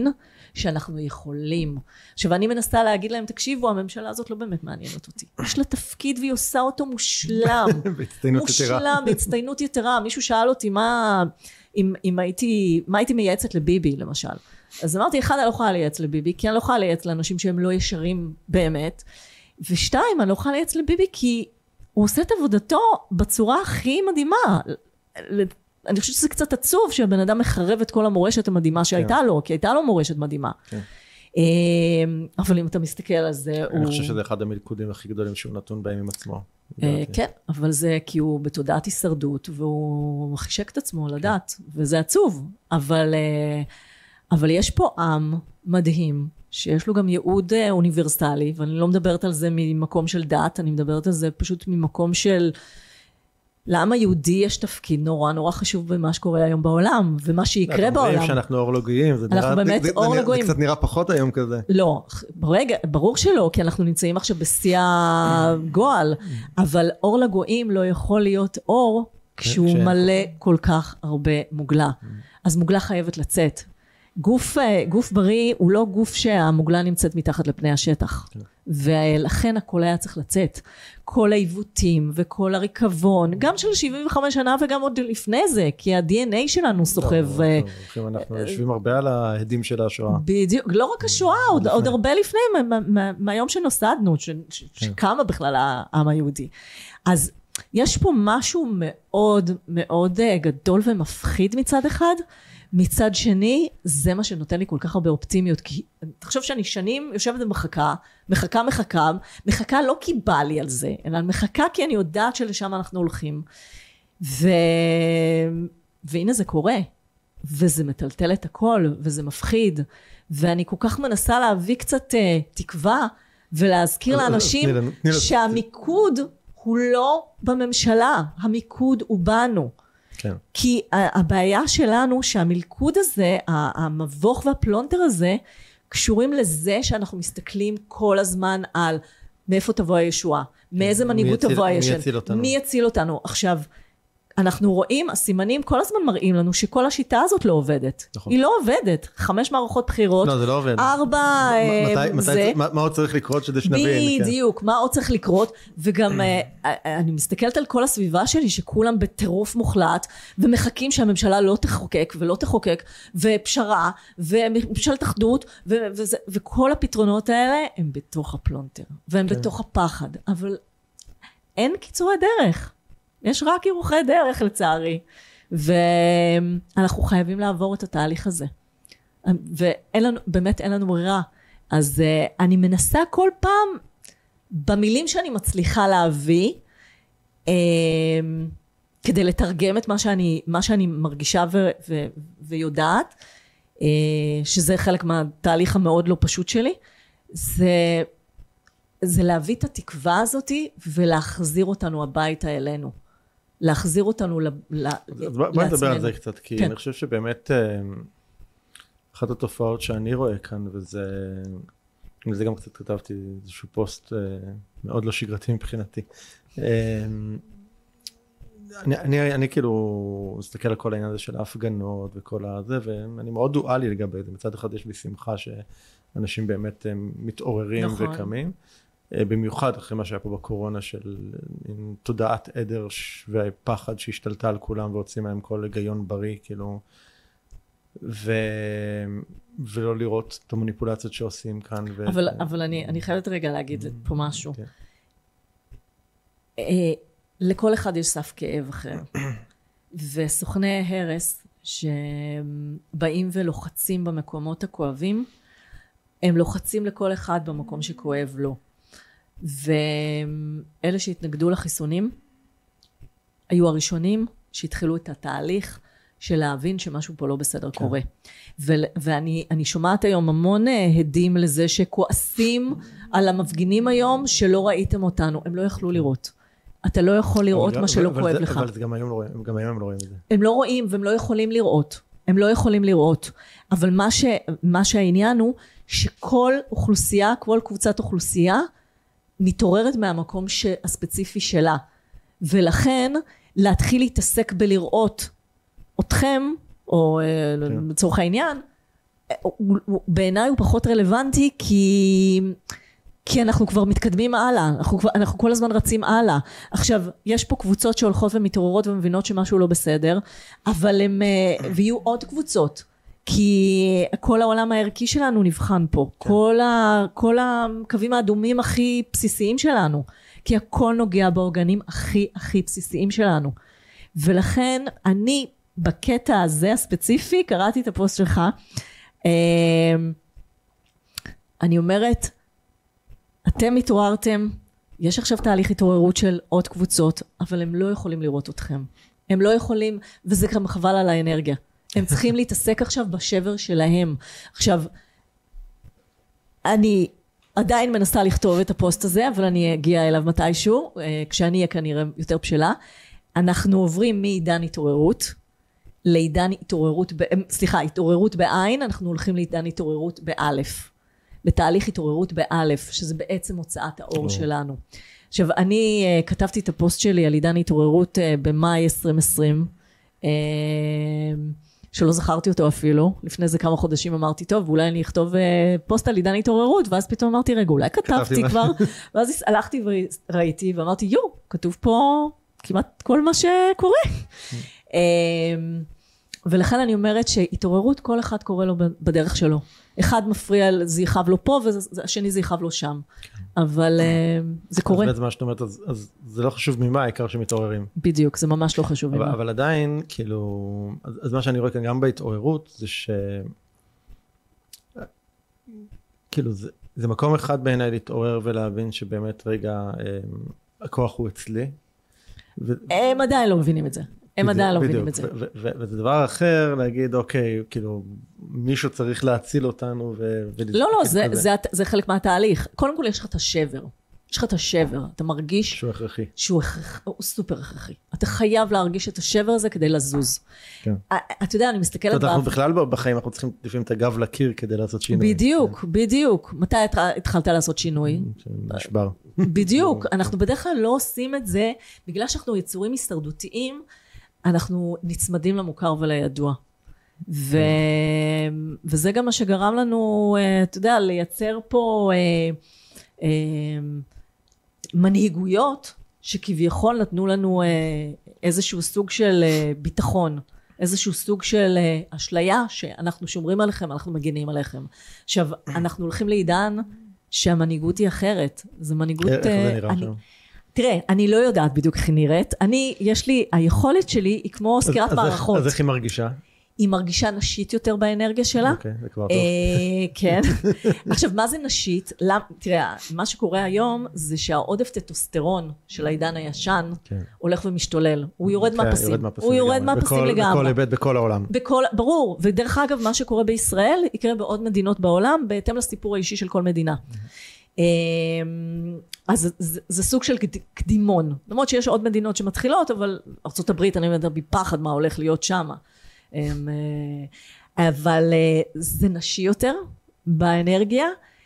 שאנחנו יכולים. עכשיו אני מנסה להגיד להם, תקשיבו, הממשלה הזאת לא באמת מעניינת אותי. יש לה תפקיד והיא עושה אותו מושלם. מושלם, בהצטיינות יתרה. מישהו שאל אותי מה הייתי מייעצת לביבי למשל. אז אמרתי, אחד, אני לא יכולה לייעץ לביבי, כי אני לא יכולה לייעץ לאנשים שהם לא ישרים באמת. ושתיים, אני לא יכולה לייעץ לביבי, כי הוא עושה את עבודתו בצורה הכי מדהימה. אני חושבת שזה קצת עצוב שהבן אדם מחרב את כל המורשת המדהימה שהייתה לו, כי הייתה לו מורשת מדהימה. אבל אם אתה מסתכל על זה, אני חושב שזה אחד המלכודים הכי גדולים שהוא נתון בהם עם עצמו. כן, אבל זה כי הוא בתודעת הישרדות, והוא חישק את עצמו לדעת, וזה עצוב. אבל יש פה עם מדהים, שיש לו גם ייעוד אוניברסלי, ואני לא מדברת על זה ממקום של דת, אני מדברת על זה פשוט ממקום של, לעם היהודי יש תפקיד נורא נורא חשוב במה שקורה היום בעולם, ומה שיקרה בעולם. אנחנו שאנחנו אור לגויים, אנחנו באמת אור לגויים. זה קצת נראה פחות היום כזה. לא, ברור שלא, כי אנחנו נמצאים עכשיו בשיא הגועל, אבל אור לגויים לא יכול להיות אור, כשהוא מלא כל כך הרבה מוגלה. אז מוגלה חייבת לצאת. גוף בריא הוא לא גוף שהמוגלה נמצאת מתחת לפני השטח. ולכן הכל היה צריך לצאת. כל העיוותים וכל הריקבון, גם של 75 שנה וגם עוד לפני זה, כי ה-DNA שלנו סוחב. אנחנו יושבים הרבה על ההדים של השואה. בדיוק, לא רק השואה, עוד הרבה לפני, מהיום שנוסדנו, שקמה בכלל העם היהודי. אז יש פה משהו מאוד מאוד גדול ומפחיד מצד אחד, מצד שני, זה מה שנותן לי כל כך הרבה אופטימיות, כי תחשוב שאני שנים יושבת מחכה לא כי בא לי על זה, אלא מחכה כי אני יודעת שלשם אנחנו הולכים, והנה זה קורה, וזה מטלטל את הכל, וזה מפחיד, ואני כל כך מנסה להביא קצת תקווה, ולהזכיר לאנשים שהמיקוד הוא לא בממשלה, המיקוד הוא בנו. כן. כי הבעיה שלנו שהמלכוד הזה, המבוך והפלונטר הזה, קשורים לזה שאנחנו מסתכלים כל הזמן על מאיפה תבוא הישועה, מאיזה מנהיגות תבוא הישועה, מי יציל אותנו. עכשיו, אנחנו רואים, הסימנים כל הזמן מראים לנו שכל השיטה הזאת לא עובדת. נכון. היא לא עובדת. 5 מערכות בחירות. לא, זה לא עובד. 4... מה עוד צריך לקרות שזה שנבין? בדיוק, מה עוד צריך לקרות? וגם אני מסתכלת על כל הסביבה שלי, שכולם בטירוף מוחלט, ומחכים שהממשלה לא תחוקק, ולא תחוקק, ופשרה, וממשלת אחדות, וכל הפתרונות האלה הם בתוך הפלונטר, והם בתוך הפחד. אבל אין קיצורי דרך. יש רק ירוחי דרך לצערי, ואנחנו חייבים לעבור את התהליך הזה, ובאמת אין לנו ברירה. אז אני מנסה כל פעם, במילים שאני מצליחה להביא, כדי לתרגם את מה שאני מרגישה ויודעת, שזה חלק מהתהליך המאוד לא פשוט שלי, זה להביא את התקווה הזאת, ולהחזיר אותנו הביתה אלינו. להחזיר אותנו לעצמנו. בוא נדבר על זה קצת, כי אני חושב שבאמת אחת התופעות שאני רואה כאן, וזה גם קצת כתבתי איזשהו פוסט מאוד לא שגרתי מבחינתי. אני כאילו מסתכל על כל העניין הזה של ההפגנות וכל הזה, ואני מאוד דואלי לגבי זה. מצד אחד יש לי שמחה שאנשים באמת מתעוררים וקמים. במיוחד אחרי מה שהיה פה בקורונה של תודעת עדר והפחד שהשתלטה על כולם והוציא מהם כל היגיון בריא, כאילו, ולא לראות את המניפולציות שעושים כאן. אבל אני חייבת רגע להגיד פה משהו. לכל אחד יש סף כאב אחר, וסוכני הרס שבאים ולוחצים במקומות הכואבים, הם לוחצים לכל אחד במקום שכואב לו. ואלה שהתנגדו לחיסונים היו הראשונים שהתחילו את התהליך של להבין שמשהו פה לא בסדר קורה. ואני שומעת היום המון הדים לזה שכועסים על המפגינים היום שלא ראיתם אותנו, הם לא יכלו לראות. אתה לא יכול לראות מה שלא כואב לך. אבל גם היום הם לא רואים את זה. הם לא רואים והם לא יכולים לראות. הם לא יכולים לראות. אבל מה שהעניין הוא שכל אוכלוסייה, כל קבוצת אוכלוסייה, מתעוררת מהמקום הספציפי שלה. ולכן להתחיל להתעסק בלראות אתכם, או לצורך העניין, בעיניי הוא פחות רלוונטי, כי אנחנו כבר מתקדמים הלאה, אנחנו כל הזמן רצים הלאה. עכשיו, יש פה קבוצות שהולכות ומתעוררות ומבינות שמשהו לא בסדר, אבל ויהיו עוד קבוצות, כי כל העולם הערכי שלנו נבחן פה, כל הקווים האדומים הכי בסיסיים שלנו, כי הכל נוגע באורגנים הכי בסיסיים שלנו. ולכן אני בקטע הזה הספציפי, קראתי את הפוסט שלך, אני אומרת, אתם התעוררתם, יש עכשיו תהליך התעוררות של עוד קבוצות, אבל הם לא יכולים לראות אתכם. הם לא יכולים, וזה גם חבל על האנרגיה. הם צריכים להתעסק עכשיו בשבר שלהם. עכשיו, אני עדיין מנסה לכתוב את הפוסט הזה, אבל אני אגיע אליו מתישהו, כשאני אהיה כנראה יותר בשלה. אנחנו עוברים מעידן התעוררות, לעידן התעוררות, התעוררות בעין, אנחנו הולכים לעידן התעוררות באלף. בתהליך התעוררות באלף, שזה בעצם הוצאת האור שלנו. עכשיו, אני כתבתי את הפוסט שלי על עידן התעוררות במאי 2020, שלא זכרתי אותו אפילו. לפני זה כמה חודשים אמרתי, טוב, אולי אני אכתוב פוסט על עידן התעוררות, ואז פתאום אמרתי, רגע, אולי כתבתי כבר, ואז הלכתי וראיתי, ואמרתי, כתוב פה כמעט כל מה שקורה. ולכן אני אומרת שהתעוררות כל אחד קורא לו בדרך שלו. אחד מפריע, זה יכאב לו פה, והשני זה יכאב לו שם. אבל זה קורה. אז בעצם מה שאת אומרת, אז זה לא חשוב ממה, העיקר שמתעוררים. בדיוק, זה ממש לא חשוב ממה. אבל עדיין, כאילו, אז מה שאני רואה כאן גם בהתעוררות, זה כאילו, זה מקום אחד בעיניי להתעורר ולהבין שבאמת רגע, הכוח הוא אצלי. הם עדיין לא מבינים את זה. הם עדיין לא מבינים את זה. וזה דבר אחר להגיד, אוקיי, כאילו, מישהו צריך להציל אותנו. לא, זה חלק מהתהליך. קודם כל יש לך את השבר. יש לך את השבר. אתה מרגיש... שהוא הכרחי. שהוא סופר הכרחי. אתה חייב להרגיש את השבר הזה כדי לזוז. אתה יודע, אני מסתכלת... אנחנו בכלל בחיים, אנחנו צריכים לפעמים את הגב לקיר כדי לעשות שינוי. בדיוק. מתי התחלת לעשות שינוי? נשבר. בדיוק. אנחנו בדרך כלל לא עושים את זה, בגלל שאנחנו יצורים הישרדותיים, אנחנו נצמדים למוכר ולידוע. וזה גם מה שגרם לנו, אתה יודע, לייצר פה מנהיגויות, שכביכול נתנו לנו איזשהו סוג של ביטחון, איזשהו סוג של אשליה, שאנחנו שומרים עליכם, אנחנו מגינים עליכם. עכשיו, אנחנו הולכים לעידן שהמנהיגות היא אחרת. זה מנהיגות... איך זה נראה שם? תראה, אני לא יודעת בדיוק איך היא נראית. היכולת שלי היא כמו סקירת מערכות. אז איך היא מרגישה? היא מרגישה נשית יותר באנרגיה שלה. אוקיי, זה כבר טוב. כן. עכשיו, מה זה נשית? תראה, מה שקורה היום זה שהעודף טסטוסטרון של העידן הישן הולך ומשתולל. הוא יורד מהפסים. הוא יורד מהפסים לגמרי. בכל היבט, בכל העולם. ברור. ודרך אגב, מה שקורה בישראל יקרה בעוד מדינות בעולם, בהתאם לסיפור האישי של כל מדינה. אז זה סוג של קדימון. למרות שיש עוד מדינות שמתחילות, אבל ארצות הברית, אני מדבר בפחד מה הולך להיות שם. אבל זה נשי יותר באנרגיה.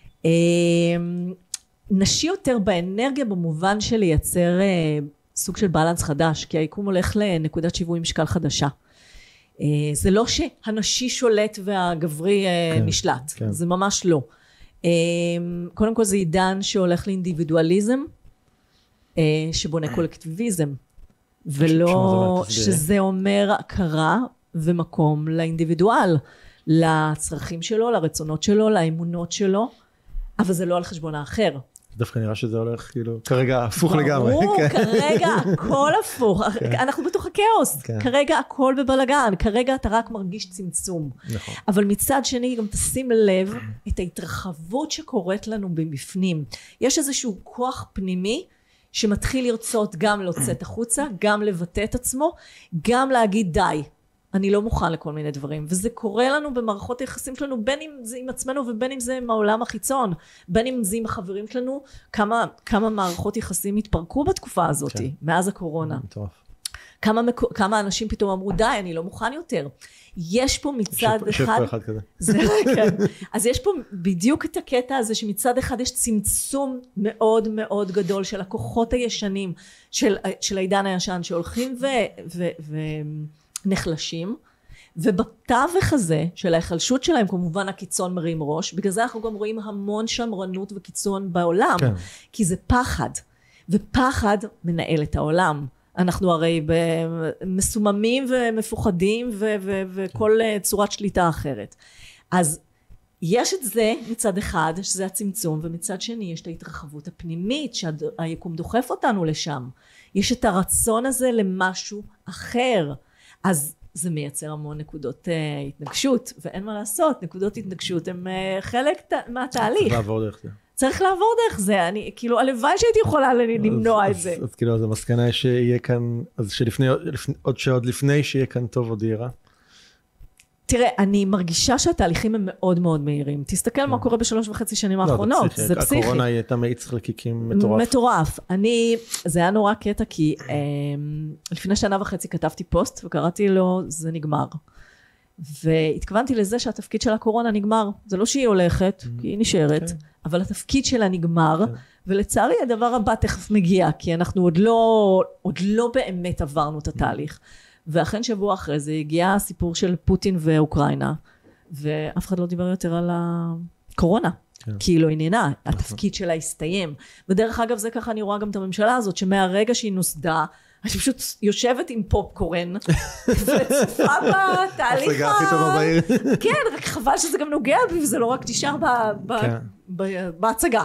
נשי יותר באנרגיה במובן של לייצר סוג של בלנס חדש, כי היקום הולך לנקודת שיווי משקל חדשה. זה לא שהנשי שולט והגברי נשלט. זה ממש לא. קודם כל זה עידן שהולך לאינדיבידואליזם, שבונה קולקטיביזם, ולא שזה אומר הכרה ומקום לאינדיבידואל, לצרכים שלו, לרצונות שלו, לאמונות שלו, אבל זה לא על חשבון האחר. דווקא נראה שזה הולך כאילו, כרגע הפוך לגמרי. ברור, כרגע הכל הפוך, אנחנו בתוך הכאוס, כרגע הכל בבלגן, כרגע אתה רק מרגיש צמצום. אבל מצד שני גם תשים לב את ההתרחבות שקורית לנו בפנים. יש איזשהו כוח פנימי, שמתחיל לרצות גם לצאת החוצה, גם לבטא את עצמו, גם להגיד די. אני לא מוכן לכל מיני דברים, וזה קורה לנו במערכות היחסים שלנו, בין אם זה עם עצמנו ובין אם זה עם העולם החיצון, בין אם זה עם החברים שלנו, כמה מערכות יחסים התפרקו בתקופה הזאת, מאז הקורונה. כמה אנשים פתאום אמרו, די, אני לא מוכן יותר. יש פה מצד אחד... אחד כזה. אז יש פה בדיוק את הקטע הזה, שמצד אחד יש צמצום מאוד מאוד גדול של הכוחות הישנים, של העידן הישן, שהולכים ונחלשים, ובתווך הזה של ההיחלשות שלהם, כמובן הקיצון מרים ראש, בגלל זה אנחנו גם רואים המון שמרנות וקיצון בעולם, כן. כי זה פחד, ופחד מנהל את העולם. אנחנו הרי מסוממים ומפוחדים וכל צורת שליטה אחרת. אז יש את זה מצד אחד, שזה הצמצום, ומצד שני יש את ההתרחבות הפנימית, שהיקום דוחף אותנו לשם. יש את הרצון הזה למשהו אחר. אז זה מייצר המון נקודות התנגשות, ואין מה לעשות, נקודות התנגשות הן חלק מהתהליך. צריך לעבור דרך זה. צריך לעבור דרך זה, אני כאילו, הלוואי שהייתי יכולה למנוע את זה. אז כאילו, אז המסקנה שיהיה כאן, אז שעוד לפני שיהיה כאן טוב עוד יראה. תראה, אני מרגישה שהתהליכים הם מאוד מאוד מהירים. תסתכל מה קורה ב3.5 שנים האחרונות, זה פסיכי. הקורונה הייתה מאיץ חלקיקים מטורף. מטורף. זה היה נורא קטע, כי לפני 1.5 שנה כתבתי פוסט, וקראתי לו, זה נגמר. והתכוונתי לזה שהתפקיד של הקורונה נגמר. זה לא שהיא הולכת, כי היא נשארת, אבל התפקיד שלה נגמר, ולצערי הדבר הבא תכף מגיע, כי אנחנו עוד לא באמת עברנו את התהליך. ואכן שבוע אחרי זה הגיע הסיפור של פוטין ואוקראינה, ואף אחד לא דיבר יותר על הקורונה, כי היא לא עניינה, התפקיד שלה הסתיים. ודרך אגב זה ככה אני רואה גם את הממשלה הזאת, שמהרגע שהיא נוסדה, אני פשוט יושבת עם פופקורן, וצופה בתהליך כן, רק חבל שזה גם נוגע בי, וזה לא רק נשאר בהצגה.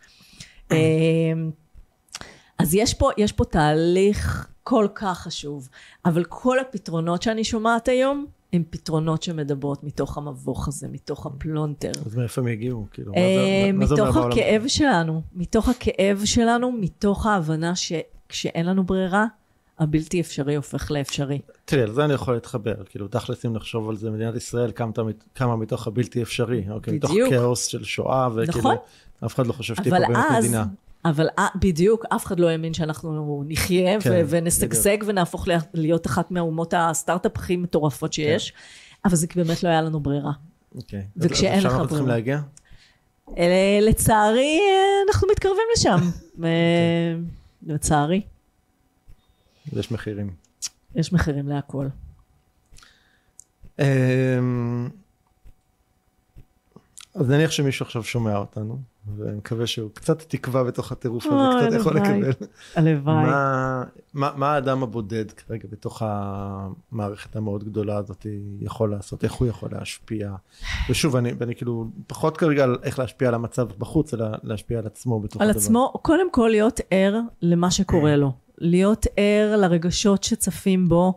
אז יש פה תהליך כל כך חשוב, אבל כל הפתרונות שאני שומעת היום, הם פתרונות שמדברות מתוך המבוך הזה, מתוך הפלונטר. אז מאיפה הם הגיעו? מתוך הכאב שלנו, מתוך ההבנה שכשאין לנו ברירה, הבלתי אפשרי הופך לאפשרי. תראי, על זה אני יכול להתחבר, כאילו תכלס אם נחשוב על זה, מדינת ישראל קמה מתוך הבלתי אפשרי, מתוך כאוס של שואה, וכאילו אף אחד לא חושב שתהיה פה באמת מדינה. אבל בדיוק, אף אחד לא האמין שאנחנו נחיה ונשגשג ונהפוך להיות אחת מהאומות הסטארט-אפ הכי מטורפות שיש, אבל זה באמת לא היה לנו ברירה. וכשאין לך ברירה. צריכים להגיע? לצערי, אנחנו מתקרבים לשם. לצערי. יש מחירים. יש מחירים להכל. אז נניח שמישהו עכשיו שומע אותנו, ואני מקווה שהוא קצת תקווה בתוך הטירוף הזה, קצת יכול לקבל. הלוואי. מה האדם הבודד כרגע בתוך המערכת המאוד גדולה הזאת יכול לעשות? איך הוא יכול להשפיע? ושוב, אני כאילו פחות כרגע על איך להשפיע על המצב בחוץ, אלא להשפיע על עצמו בתוך הדבר. על עצמו, קודם כל להיות ער למה שקורה לו. להיות ער לרגשות שצפים בו.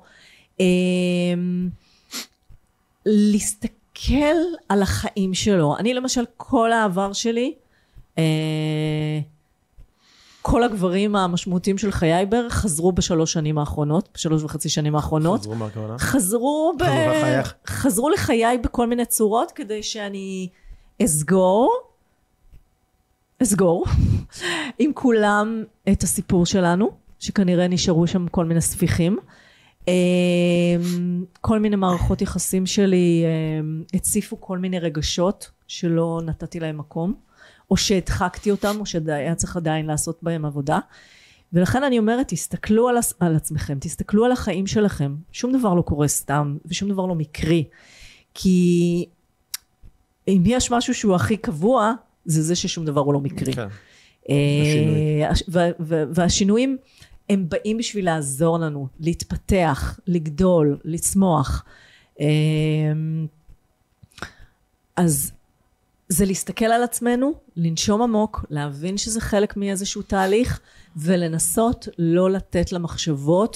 להסתכל על החיים שלו. אני למשל, כל העבר שלי, כל הגברים המשמעותיים של חיי בערך חזרו ב3 שנים האחרונות, ב3.5 שנים האחרונות. חזרו מה הכוונה? חזרו לחיי בכל מיני צורות, כדי שאני אסגור עם כולם את הסיפור שלנו, שכנראה נשארו שם כל מיני ספיחים. כל מיני מערכות יחסים שלי הציפו כל מיני רגשות שלא נתתי להם מקום, או שהדחקתי אותם, או שהיה צריך עדיין לעשות בהם עבודה. ולכן אני אומרת, תסתכלו על עצמכם, תסתכלו על החיים שלכם. שום דבר לא קורה סתם, ושום דבר לא מקרי. כי אם יש משהו שהוא הכי קבוע, זה ששום דבר הוא לא מקרי. והשינויים הם באים בשביל לעזור לנו, להתפתח, לגדול, לצמוח. אז זה להסתכל על עצמנו, לנשום עמוק, להבין שזה חלק מאיזשהו תהליך, ולנסות לא לתת למחשבות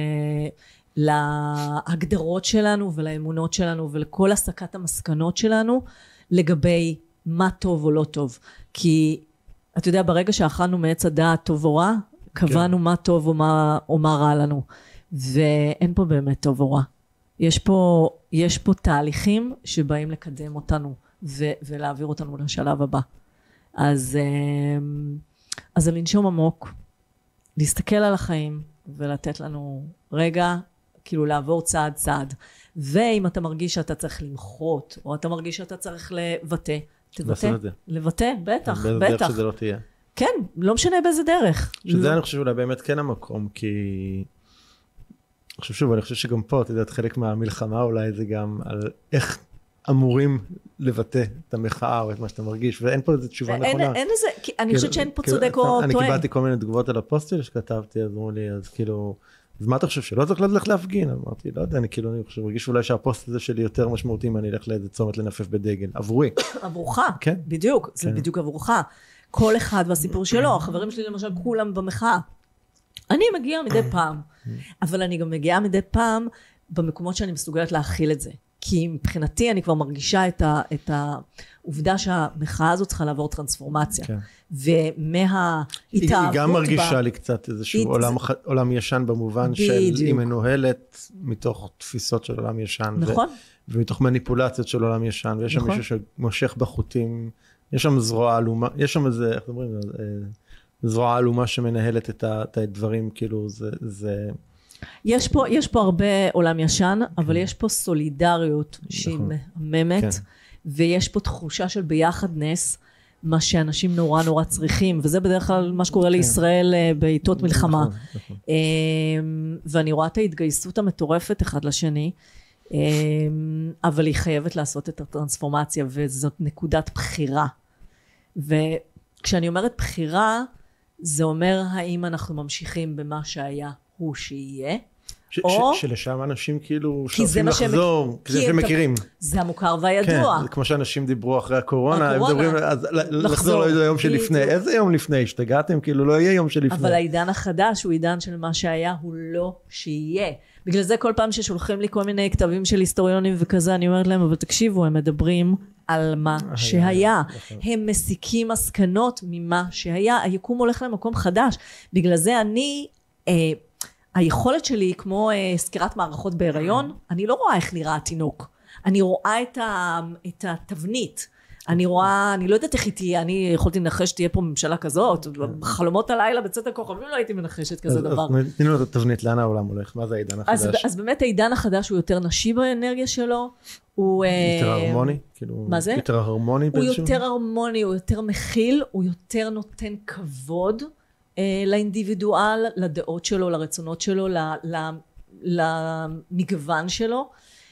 ולהגדרות שלנו ולאמונות שלנו ולכל הסקת המסקנות שלנו לגבי מה טוב או לא טוב. כי אתה יודע, ברגע שאכלנו מעץ הדעת טוב או רע, קבענו מה טוב או מה רע לנו. ואין פה באמת טוב או רע. יש פה תהליכים שבאים לקדם אותנו ולהעביר אותנו לשלב הבא. אז לנשום עמוק, להסתכל על החיים ולתת לנו רגע, כאילו לעבור צעד צעד. ואם אתה מרגיש שאתה צריך למחות, או אתה מרגיש שאתה צריך לבטא, תבטא. לבטא, בטח, בטח. באיזה דרך שזה לא תהיה. כן, לא משנה באיזה דרך. שזה אני חושב אולי באמת כן המקום, כי אני חושב שגם פה, אתה יודעת, חלק מהמלחמה אולי זה גם על איך אמורים לבטא את המחאה או את מה שאתה מרגיש, ואין פה איזו תשובה נכונה. אין איזה, אני חושבת שאין פה צודק או טועה. אני קיבלתי כל מיני תגובות על הפוסטים שכתבתי, אז אמרו לי, אז כאילו, אז מה אתה חושב, שלא צריך ללכת להפגין? אמרתי, לא יודע, אני מרגיש אולי שהפוסט הזה שלי יותר משמעותי, אם אני אלך לאיזה צומת לנפף בדגל, עבורי. עבורך, בדיוק, זה בדיוק עבורך. כל אחד והסיפור שלו, החברים שלי למשל כולם במחאה. אני מגיעה מדי פעם, אבל אני גם מגיעה מדי פעם במקומות שאני מסוגלת להכיל את זה. כי מבחינתי אני כבר מרגישה את העובדה שהמחאה הזאת צריכה לעבור טרנספורמציה. ומההתאהבות היא גם מרגישה לי קצת איזשהו עולם ישן במובן של היא מנוהלת מתוך תפיסות של עולם ישן. נכון. ומתוך מניפולציות של עולם ישן. ויש שם מישהו שמושך בחוטים, יש שם זרוע אלומה, יש שם איזה, איך אומרים, זרוע אלומה שמנהלת את הדברים, כאילו זה... יש פה הרבה עולם ישן, אבל יש פה סולידריות שהיא מהממת, ויש פה תחושה של ביחדנס, מה שאנשים נורא נורא צריכים, וזה בדרך כלל מה שקורה לישראל בעיתות מלחמה. ואני רואה את ההתגייסות המטורפת אחד לשני, אבל היא חייבת לעשות את הטרנספורמציה, וזאת נקודת בחירה. וכשאני אומרת בחירה, זה אומר האם אנחנו ממשיכים במה שהיה הוא שיהיה, או... שלשם אנשים כאילו שואפים לחזור, כי זה שהם מכירים. זה המוכר והידוע. כן, כמו שאנשים דיברו אחרי הקורונה, הם מדברים, אז לחזור ליום שלפני. איזה יום לפני? השתגעתם? כאילו לא יהיה יום שלפני. אבל העידן החדש הוא עידן של מה שהיה, הוא לא שיהיה. בגלל זה כל פעם ששולחים לי כל מיני כתבים של היסטוריונים וכזה, אני אומרת להם, אבל תקשיבו, הם מדברים על מה שהיה. הם מסיקים מסקנות ממה שהיה. היקום הולך למקום חדש. בגלל זה היכולת שלי היא כמו סקירת מערכות בהיריון, אני לא רואה איך נראה התינוק. אני רואה את התבנית. אני לא יודעת איך היא תהיה, אני יכולתי לנחש שתהיה פה ממשלה כזאת, חלומות הלילה בצאת הכוכבים לא הייתי מנחשת כזה דבר. אז תנו לו את התבנית, לאן העולם הולך? מה זה העידן החדש? אז באמת העידן החדש הוא יותר נשי באנרגיה שלו, הוא... יותר הרמוני? מה זה? יותר הרמוני? הוא יותר הרמוני, הוא יותר מכיל, הוא יותר נותן כבוד לאינדיבידואל, לדעות שלו, לרצונות שלו, למגוון שלו.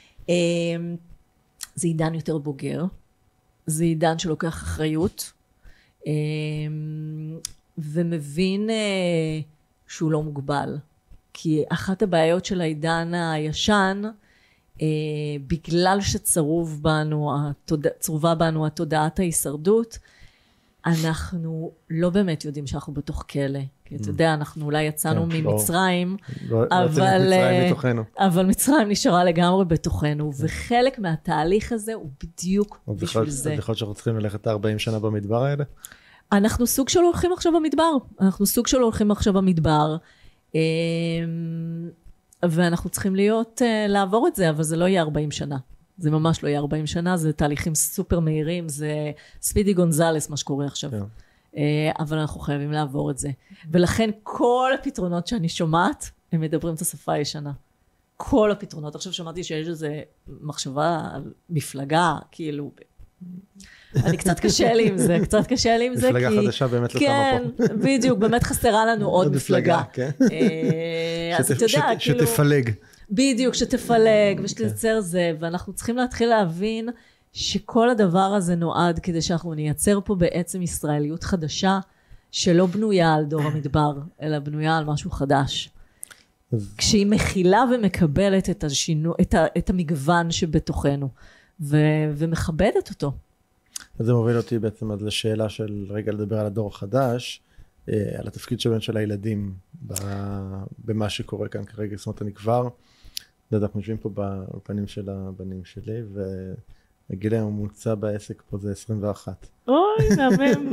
זה עידן יותר בוגר. זה עידן שלוקח אחריות, ומבין שהוא לא מוגבל. כי אחת הבעיות של העידן הישן, בגלל צרובה בנו התודעת ההישרדות, אנחנו לא באמת יודעים שאנחנו בתוך כלא. כי אתה יודע, אנחנו אולי יצאנו ממצרים, אבל מצרים נשארה לגמרי בתוכנו, וחלק מהתהליך הזה הוא בדיוק בשביל זה. אז יכול להיות שאנחנו צריכים ללכת 40 שנה במדבר האלה? אנחנו סוג של הולכים עכשיו במדבר. ואנחנו צריכים לעבור את זה, אבל זה לא יהיה 40 שנה. זה ממש לא יהיה 40 שנה, זה תהליכים סופר מהירים, זה ספידי גונזלס מה שקורה עכשיו. אבל אנחנו חייבים לעבור את זה. ולכן כל הפתרונות שאני שומעת, הם מדברים את השפה הישנה. כל הפתרונות. עכשיו שמעתי שיש איזה מחשבה על מפלגה, כאילו... אני קצת קשה לי עם זה, מפלגה חדשה באמת לא קמה פה. כן, בדיוק, באמת חסרה לנו עוד מפלגה. אז אתה יודע, כאילו... שתפלג. בדיוק, שתפלג ושתייצר זה, ואנחנו צריכים להתחיל להבין שכל הדבר הזה נועד כדי שאנחנו נייצר פה בעצם ישראליות חדשה, שלא בנויה על דור המדבר, אלא בנויה על משהו חדש. כשהיא מכילה ומקבלת את המגוון שבתוכנו, ומכבדת אותו. אז זה מוביל אותי בעצם אז לשאלה של רגע לדבר על הדור החדש, על התפקיד של הילדים במה שקורה כאן כרגע. זאת אומרת, אני כבר, אנחנו יושבים פה באולפנים של הבנים שלי, והגיל הממוצע בעסק פה זה 21. אוי, מהמם.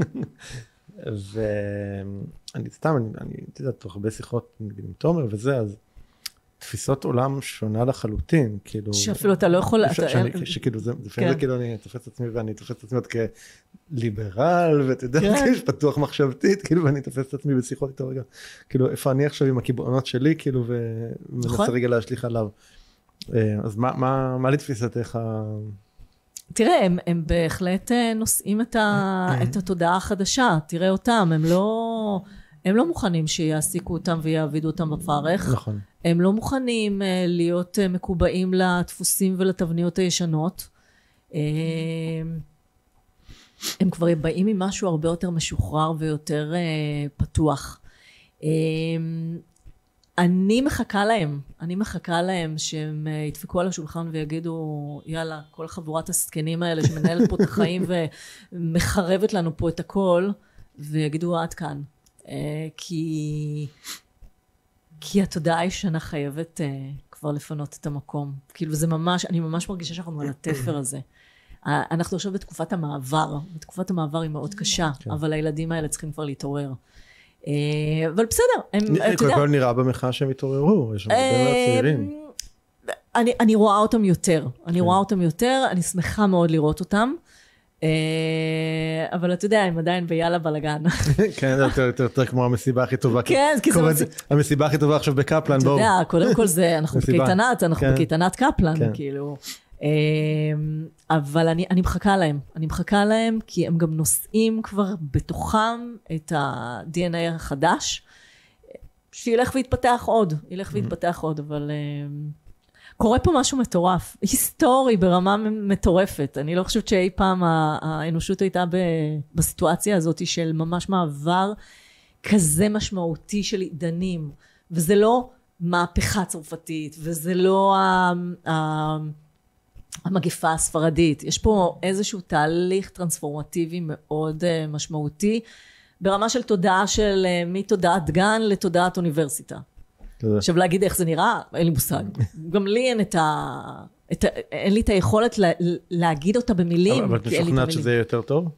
ואני סתם, אני יודעת, תוך הרבה שיחות עם תומר וזה, אז תפיסות עולם שונה לחלוטין, כאילו... שאפילו אתה לא יכול... שכאילו זה, לפעמים זה כאילו אני תופס את עצמי ואני תופס את עצמי עוד כליברל, ואתה יודע, יש פתוח מחשבתית, כאילו, ואני תופס את עצמי בשיחות איתו רגע, כאילו, איפה אני עכשיו עם הקיבעונות שלי, כאילו, ומנסה רגע להשליך עליו. אז מה לתפיסתך? תראה, הם בהחלט נושאים את התודעה החדשה, תראה אותם, הם לא... הם לא מוכנים שיעסיקו אותם ויעבידו אותם בפרך. נכון. הם לא מוכנים להיות מקובעים לדפוסים ולתבניות הישנות. הם כבר באים ממשהו הרבה יותר משוחרר ויותר פתוח. אני מחכה להם שהם ידפקו על השולחן ויגידו, יאללה, כל חבורת הסקנים האלה שמנהלת פה את החיים ומחרבת לנו פה את הכל, ויגידו עד כאן. כי התודעה הישנה חייבת כבר לפנות את המקום. כאילו זה ממש, אני ממש מרגישה שאנחנו על התפר הזה. אנחנו עכשיו בתקופת המעבר, ותקופת המעבר היא מאוד קשה, אבל הילדים האלה צריכים כבר להתעורר. אבל בסדר, אתה יודע. כל נראה במחאה שהם התעוררו, יש הרבה מאוד צעירים. אני רואה אותם יותר, אני שמחה מאוד לראות אותם, אבל אתה יודע, הם עדיין ביאללה בלגן. כן, זה יותר כמו המסיבה הכי טובה. כן, המסיבה הכי טובה עכשיו בקפלן, בואו. אתה יודע, קודם כל זה, אנחנו בקייטנת קפלן, כאילו. אבל אני מחכה להם, כי הם גם נושאים כבר בתוכם את ה-DNA החדש, שילך ויתפתח עוד, אבל קורה פה משהו מטורף, היסטורי ברמה מטורפת. אני לא חושבת שאי פעם האנושות הייתה בסיטואציה הזאת של ממש מעבר כזה משמעותי של עידנים, וזה לא מהפכה צרפתית, וזה לא המגפה הספרדית. יש פה איזשהו תהליך טרנספורמטיבי מאוד משמעותי, ברמה של תודעה של מתודעת גן לתודעת אוניברסיטה. עכשיו להגיד איך זה נראה, אין לי מושג. גם לי אין לי את היכולת להגיד אותה במילים. אבל את משוכנעת שזה יהיה יותר טוב?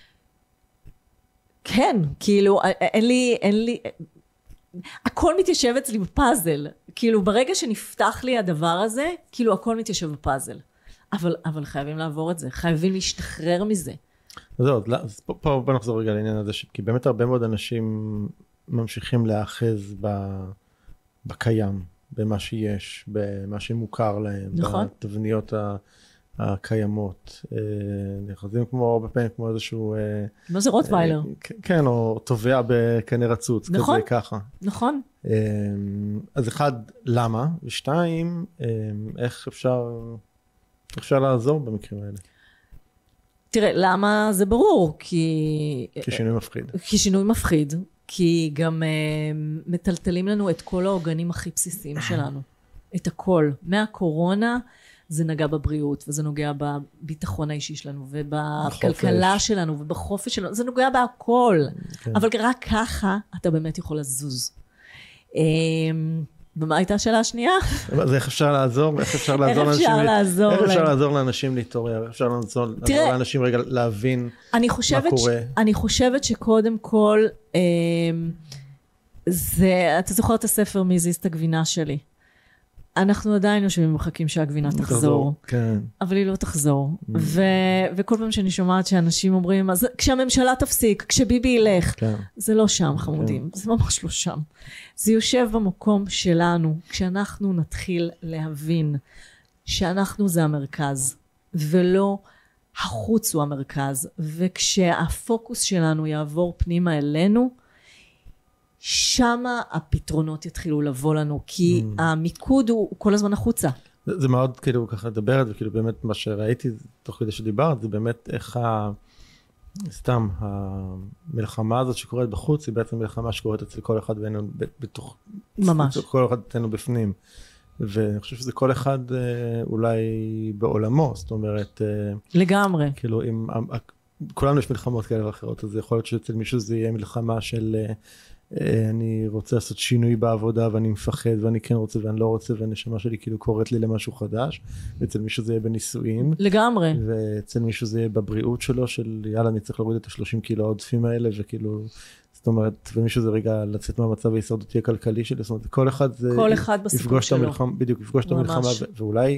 כן, כאילו, אין לי, הכל מתיישב אצלי בפאזל. כאילו, ברגע שנפתח לי הדבר הזה, כאילו, הכל מתיישב בפאזל. אבל חייבים לעבור את זה, חייבים להשתחרר מזה. אז פה בוא נחזור רגע לעניין הזה, כי באמת הרבה מאוד אנשים ממשיכים להאחז בקיים, במה שיש, במה שמוכר להם, נכון. בתבניות הקיימות. נכנסים הרבה פעמים כמו איזשהו... מה זה רוטוויילר? כן, או תובע בקנה רצוץ, נכון, כזה ככה. נכון. אז אחד, למה? ושתיים, איך אפשר לעזור במקרים האלה? תראה, למה זה ברור? כי שינוי מפחיד. כי גם מטלטלים לנו את כל העוגנים הכי בסיסיים שלנו. את הכל. מהקורונה זה נגע בבריאות, וזה נוגע בביטחון האישי שלנו, ובכלכלה שלנו, ובחופש שלנו. זה נוגע בהכל. אבל רק ככה אתה באמת יכול לזוז. ומה הייתה השאלה השנייה? אז איך אפשר לעזור? איך אפשר לעזור לאנשים להתעורר? איך אפשר לעזור לאנשים רגע להבין מה קורה? אני חושבת שקודם כל, אתה זוכר את הספר מי זיז את הגבינה שלי? אנחנו עדיין יושבים ומחכים שהגבינה תחזור, אבל היא לא תחזור. וכל פעם שאני שומעת שאנשים אומרים, כשהממשלה תפסיק, כשביבי ילך, זה לא שם חמודים, זה ממש לא שם. זה יושב במקום שלנו, כשאנחנו נתחיל להבין שאנחנו זה המרכז, ולא החוץ הוא המרכז, וכשהפוקוס שלנו יעבור פנימה אלינו, שמה הפתרונות יתחילו לבוא לנו, כי המיקוד הוא כל הזמן החוצה. זה מאוד כאילו ככה לדברת, וכאילו באמת מה שראיתי תוך כדי שדיברת, זה באמת איך סתם המלחמה הזאת שקורית בחוץ, היא בעצם מלחמה שקורית אצל כל אחד ואינו בתוך, ממש. כל אחד אצלנו בפנים. ואני חושב שזה כל אחד אולי בעולמו, זאת אומרת, לגמרי. כאילו אם, כולנו יש מלחמות כאלה ואחרות, אז יכול להיות שאצל מישהו זה יהיה מלחמה של אני רוצה לעשות שינוי בעבודה ואני מפחד ואני כן רוצה ואני לא רוצה והנשמה שלי כאילו קוראת לי למשהו חדש, ואצל מישהו זה יהיה בנישואים. לגמרי. ואצל מישהו זה יהיה בבריאות שלו של יאללה אני צריך להוריד את ה-30 קילו העודפים האלה וכאילו, זאת אומרת, ומישהו זה רגע לצאת מהמצב ההישרדותי הכלכלי שלי, זאת אומרת, כל אחד זה... כל אחד בסיפור שלו. בדיוק, יפגוש את המלחמה, ואולי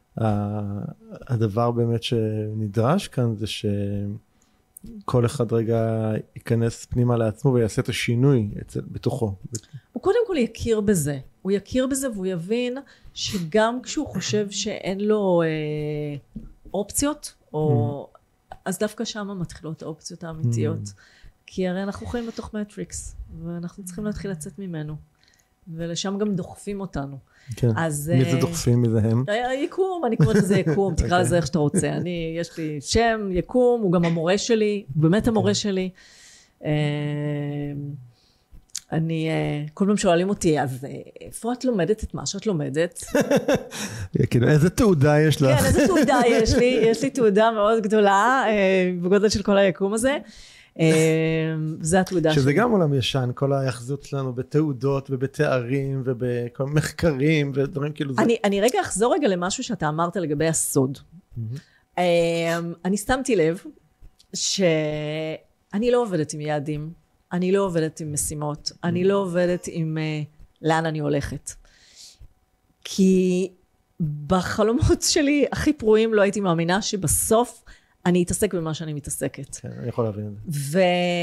הדבר באמת שנדרש כאן זה שכל אחד רגע ייכנס פנימה לעצמו ויעשה את השינוי בתוכו. הוא קודם כל יכיר בזה. הוא יכיר בזה והוא יבין שגם כשהוא חושב שאין לו אופציות, אז דווקא שם מתחילות האופציות האמיתיות. כי הרי אנחנו חיים בתוך מטריקס, ואנחנו צריכים להתחיל לצאת ממנו, ולשם גם דוחפים אותנו. כן, מי זה דוחפים, מי זה הם? יקום, אני קוראת לזה יקום, תקרא לזה איך שאתה רוצה. יש לי שם, יקום, הוא גם המורה שלי, הוא באמת המורה שלי. כל פעם שואלים אותי, אז איפה את לומדת את מה שאת לומדת? כאילו, איזה תעודה יש לך? כן, איזה תעודה יש לי? יש לי תעודה מאוד גדולה, בגודל של כל היקום הזה. זה התעודה שלי. שזה גם עולם ישן, כל היחזות שלנו בתעודות ובתארים ובכל מחקרים ודברים כאילו זה. אני רגע אחזור רגע למשהו שאתה אמרת לגבי הסוד. אני שמתי לב שאני לא עובדת עם יעדים, אני לא עובדת עם משימות, אני לא עובדת עם לאן אני הולכת. כי בחלומות שלי הכי פרועים לא הייתי מאמינה שבסוף אני אתעסק במה שאני מתעסקת. כן, אני יכול להבין את זה.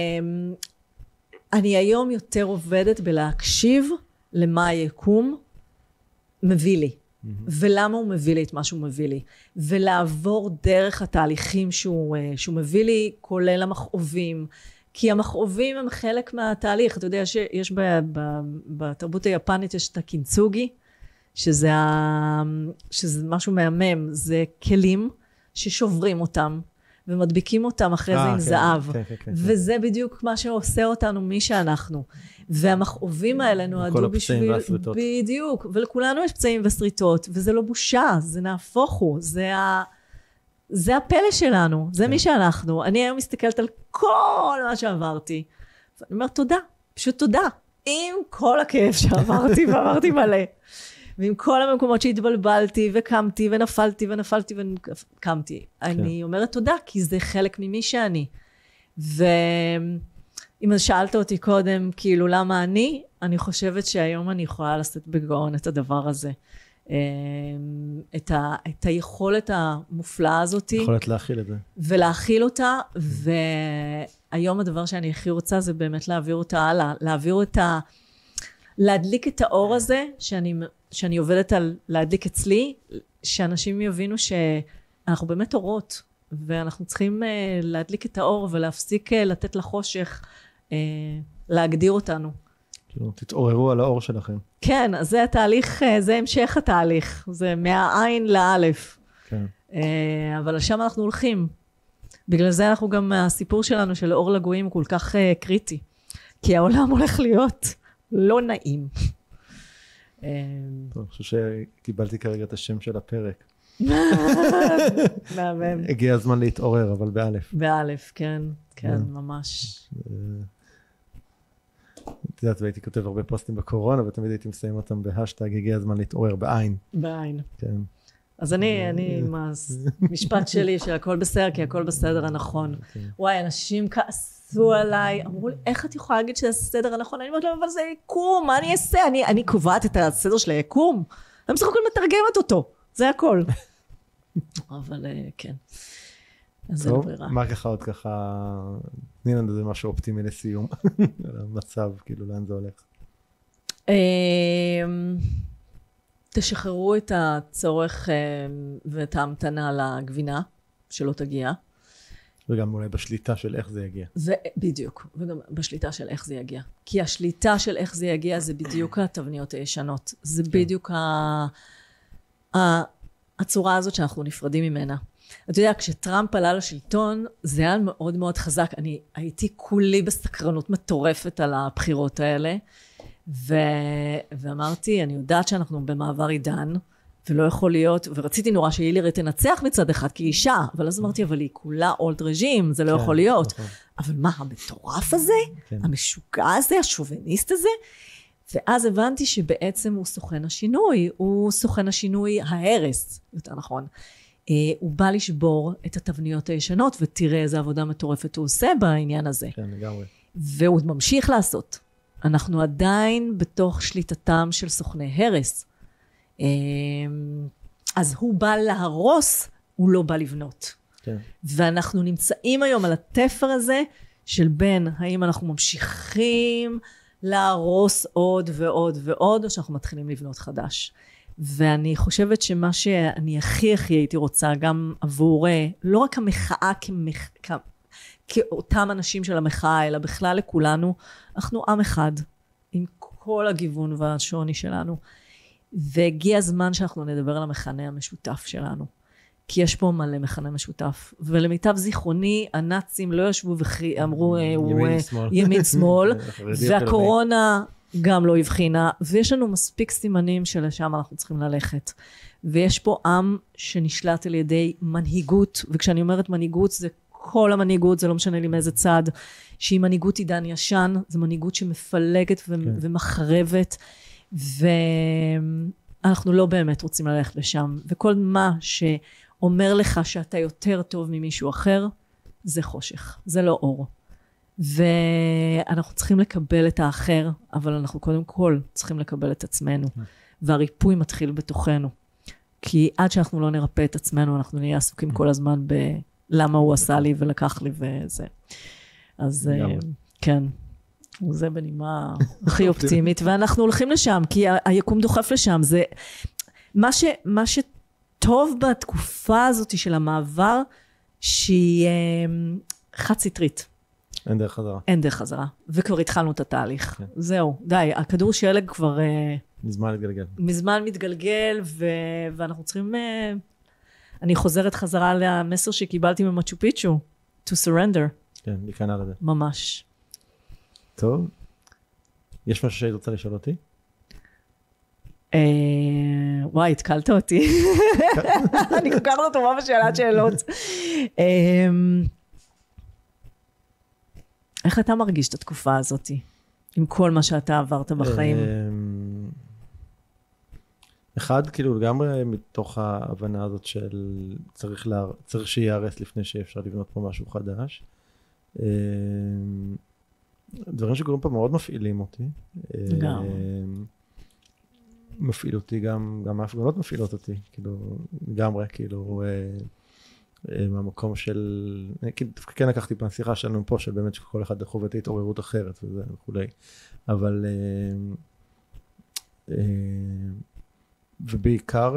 ואני היום יותר עובדת בלהקשיב למה היקום מביא לי. ולמה הוא מביא לי את מה שהוא מביא לי. ולעבור דרך התהליכים שהוא מביא לי, כולל המכאובים. כי המכאובים הם חלק מהתהליך. אתה יודע שיש בתרבות היפנית יש את הקינצוגי, שזה משהו מהמם. זה כלים ששוברים אותם, ומדביקים אותם אחרי זה עם זהב. וזה בדיוק מה שעושה אותנו מי שאנחנו. והמכאובים האלה נועדו בשביל... בדיוק. ולכולנו יש פצעים וסריטות, וזה לא בושה, זה נהפוך הוא. זה הפלא שלנו, זה מי שאנחנו. אני היום מסתכלת על כל מה שעברתי. ואני אומרת תודה, פשוט תודה. עם כל הכאב שעברתי, ועברתי מלא. ועם כל המקומות שהתבלבלתי, וקמתי, ונפלתי, וקמתי. אני אומרת תודה, כי זה חלק ממי שאני. ואם שאלת אותי קודם, כאילו, למה אני חושבת שהיום אני יכולה לשאת בגאון את הדבר הזה. את היכולת המופלאה הזאת. יכולת להכיל את זה. ולהכיל אותה, והיום הדבר שאני הכי רוצה, זה באמת להעביר אותה הלאה. להדליק את האור הזה, שאני עובדת על להדליק אצלי, שאנשים יבינו שאנחנו באמת אורות, ואנחנו צריכים להדליק את האור, ולהפסיק לתת לחושך, להגדיר אותנו. כאילו, תתעוררו על האור שלכם. כן, אז זה התהליך, זה המשך התהליך, זה מהעין לאלף. כן. אבל לשם אנחנו הולכים. בגלל זה אנחנו גם, הסיפור שלנו של אור לגויים הוא כל כך קריטי, כי העולם הולך להיות לא נעים. אני חושב שקיבלתי כרגע את השם של הפרק. מהמם. הגיע הזמן להתעורר, אבל באלף. באלף, כן, כן, ממש. את יודעת, והייתי כותב הרבה פוסטים בקורונה, ותמיד הייתי מסיים אותם בהשטג, הגיע הזמן להתעורר בעין. בעין. כן. אז אני עם המשפט שלי שהכל בסדר, כי הכל בסדר הנכון. וואי, אנשים כעסו עליי, אמרו לי, איך את יכולה להגיד שזה הסדר הנכון? אני אומרת להם, אבל זה יקום, מה אני אעשה? אני קובעת את הסדר של היקום? אני בסך הכל מתרגמת אותו, זה הכל. אבל כן. טוב, מה ככה עוד ככה, תני לנו איזה משהו אופטימי לסיום, המצב, כאילו, לאן זה הולך? תשחררו את הצורך ואת ההמתנה לגבינה, שלא תגיע. וגם אולי בשליטה של איך זה יגיע. בדיוק, וגם בשליטה של איך זה יגיע. כי השליטה של איך זה יגיע זה בדיוק התבניות הישנות. זה בדיוק הצורה הזאת שאנחנו נפרדים ממנה. אתה יודע, כשטראמפ עלה לשלטון, זה היה מאוד מאוד חזק. אני הייתי כולי בסקרנות מטורפת על הבחירות האלה, ואמרתי, אני יודעת שאנחנו במעבר עידן, ולא יכול להיות, ורציתי נורא שהילרי תנצח מצד אחד, כי אישה, אבל אז אמרתי, אבל היא כולה אולד רג'ים, זה לא יכול להיות. אבל מה, המטורף הזה? המשוגע הזה, השוביניסט הזה? ואז הבנתי שבעצם הוא סוכן השינוי, הוא סוכן השינוי ההרס, יותר נכון. הוא בא לשבור את התבניות הישנות, ותראה איזה עבודה מטורפת הוא עושה בעניין הזה. כן, לגמרי. והוא ממשיך לעשות. אנחנו עדיין בתוך שליטתם של סוכני הרס. אז הוא בא להרוס, הוא לא בא לבנות. כן. ואנחנו נמצאים היום על התפר הזה, של בין האם אנחנו ממשיכים להרוס עוד ועוד ועוד, או שאנחנו מתחילים לבנות חדש. ואני חושבת שמה שאני הכי הייתי רוצה, גם עבור, לא רק המחאה כאותם אנשים של המחאה, אלא בכלל לכולנו, אנחנו עם אחד, עם כל הגיוון והשוני שלנו, והגיע הזמן שאנחנו נדבר על המכנה המשותף שלנו, כי יש פה מלא מכנה משותף, ולמיטב זיכרוני, הנאצים לא ישבו ואמרו, ימין שמאל, והקורונה גם לא הבחינה, ויש לנו מספיק סימנים שלשם אנחנו צריכים ללכת, ויש פה עם שנשלט על ידי מנהיגות, וכשאני אומרת מנהיגות, זה כל המנהיגות, זה לא משנה לי מאיזה צד, שהיא מנהיגות עידן ישן, זו מנהיגות שמפלגת ומחרבת, ואנחנו לא באמת רוצים ללכת לשם, וכל מה שאומר לך שאתה יותר טוב ממישהו אחר, זה חושך, זה לא אור. ואנחנו צריכים לקבל את האחר, אבל אנחנו קודם כל צריכים לקבל את עצמנו, והריפוי מתחיל בתוכנו, כי עד שאנחנו לא נרפא את עצמנו, אנחנו נהיה עסוקים כל הזמן למה הוא עשה לי ולקח לי וזה. אז כן, זה בנימה הכי אופטימית, ואנחנו הולכים לשם, כי היקום דוחף לשם. זה מה שטוב בתקופה הזאת של המעבר, שהיא חד סטרית. אין דרך חזרה. אין דרך חזרה, וכבר התחלנו את התהליך. זהו, די, הכדור שלג כבר מזמן מתגלגל, ואנחנו צריכים... אני חוזרת חזרה למסר שקיבלתי ממאצ'ו פיצ'ו, to surrender. כן, להיכנע לזה. ממש. טוב. יש משהו שהיית רוצה לשאול אותי? וואי, התקלת אותי. אני כל כך לא טובה בשאלת שאלות. איך אתה מרגיש את התקופה הזאת? עם כל מה שאתה עברת בחיים? אחד, כאילו, לגמרי מתוך ההבנה הזאת של צריך שיערס לפני שאפשר לבנות פה משהו חדש. דברים שקורים פה מאוד מפעילים אותי. מפעיל אותי גם ההפגנות מפעילות אותי, כאילו, לגמרי, כאילו, מהמקום של, דווקא כן לקחתי פעם שיחה שלנו פה, של באמת שכל אחד חווה את התעוררות אחרת וזה וכולי, אבל, ובעיקר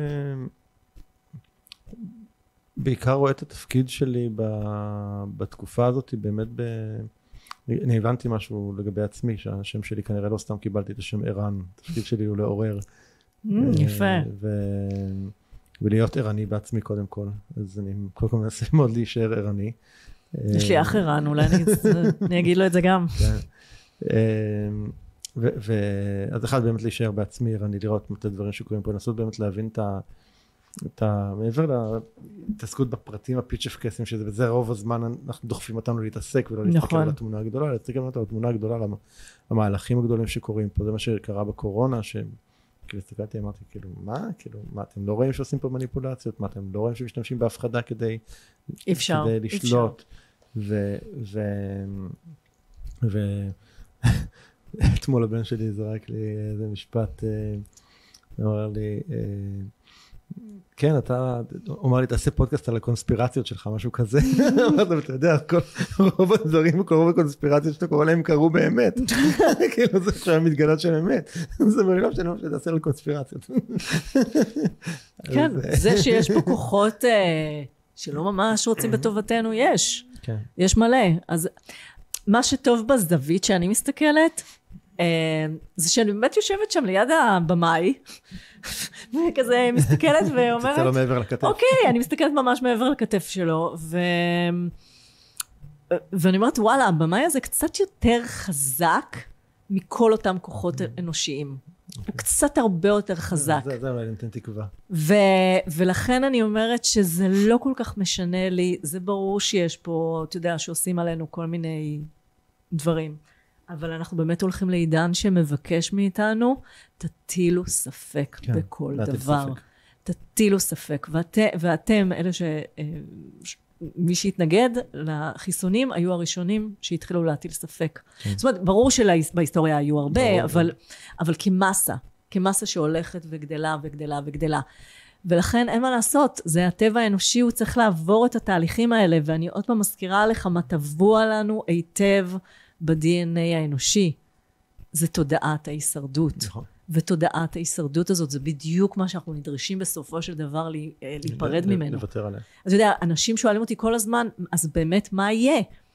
רואה את התפקיד שלי בתקופה הזאת, באמת אני הבנתי משהו לגבי עצמי, שהשם שלי כנראה לא סתם קיבלתי את השם ערן, התפקיד שלי הוא לעורר. יפה. ולהיות ערני בעצמי קודם כל, אז אני קודם כל מנסה מאוד להישאר ערני. יש לי אח ערן, אולי אני אגיד לו את זה גם. אז אחד באמת להישאר בעצמי ערני, לראות את הדברים שקורים פה, לנסות באמת להבין מעבר להתעסקות בפרטים הפיצ'פקסים, שזה רוב הזמן אנחנו דוחפים אותנו להתעסק ולא להסתכל על התמונה הגדולה, להסתכל על התמונה הגדולה, המהלכים הגדולים שקורים פה, זה מה שקרה בקורונה, כאילו הסתכלתי, אמרתי, כאילו, מה, אתם לא רואים שעושים פה מניפולציות? מה, אתם לא רואים שמשתמשים בהפחדה כדי לשלוט? אתמול הבן שלי זרק לי איזה משפט, אמר לי, כן, אומר לי, תעשה פודקאסט על הקונספירציות שלך, משהו כזה. אמרתי, אתה יודע, רוב הדברים וקוראים בקונספירציות שאתה קורא להם קרו באמת. כאילו, זה עכשיו מתגלות של אמת. זה מרילה שלנו שתעשה על קונספירציות. כן, זה שיש פה כוחות שלא ממש רוצים בטובתנו, יש. יש מלא. אז מה שטוב בזווית שאני מסתכלת, זה שאני באמת יושבת שם ליד הבמאי, וכזה מסתכלת ואומרת, תצא לו מעבר לכתף. אוקיי, אני מסתכלת ממש מעבר לכתף שלו, ואני אומרת, וואלה, הבמאי הזה קצת יותר חזק מכל אותם כוחות אנושיים. הוא קצת הרבה יותר חזק. זה אולי נותן תקווה. ולכן אני אומרת שזה לא כל כך משנה לי, זה ברור שיש פה, אתה יודע, שעושים עלינו כל מיני דברים. אבל אנחנו באמת הולכים לעידן שמבקש מאיתנו, תטילו ספק בכל דבר. תטילו ספק. ואתם, אלה מי שהתנגד לחיסונים, היו הראשונים שהתחילו להטיל ספק. זאת אומרת, ברור שבהיסטוריה היו הרבה, אבל כמסה שהולכת וגדלה וגדלה וגדלה. ולכן אין מה לעשות, זה הטבע האנושי, הוא צריך לעבור את התהליכים האלה, ואני עוד פעם מזכירה לך מה טבוע לנו היטב, ב-DNA האנושי, זה תודעת ההישרדות. נכון. ותודעת ההישרדות הזאת, זה בדיוק מה שאנחנו נדרשים בסופו של דבר להיפרד ממנו. לוותר עליה. אז אתה יודע, אנשים שואלים אותי כל הזמן, אז באמת מה יהיה?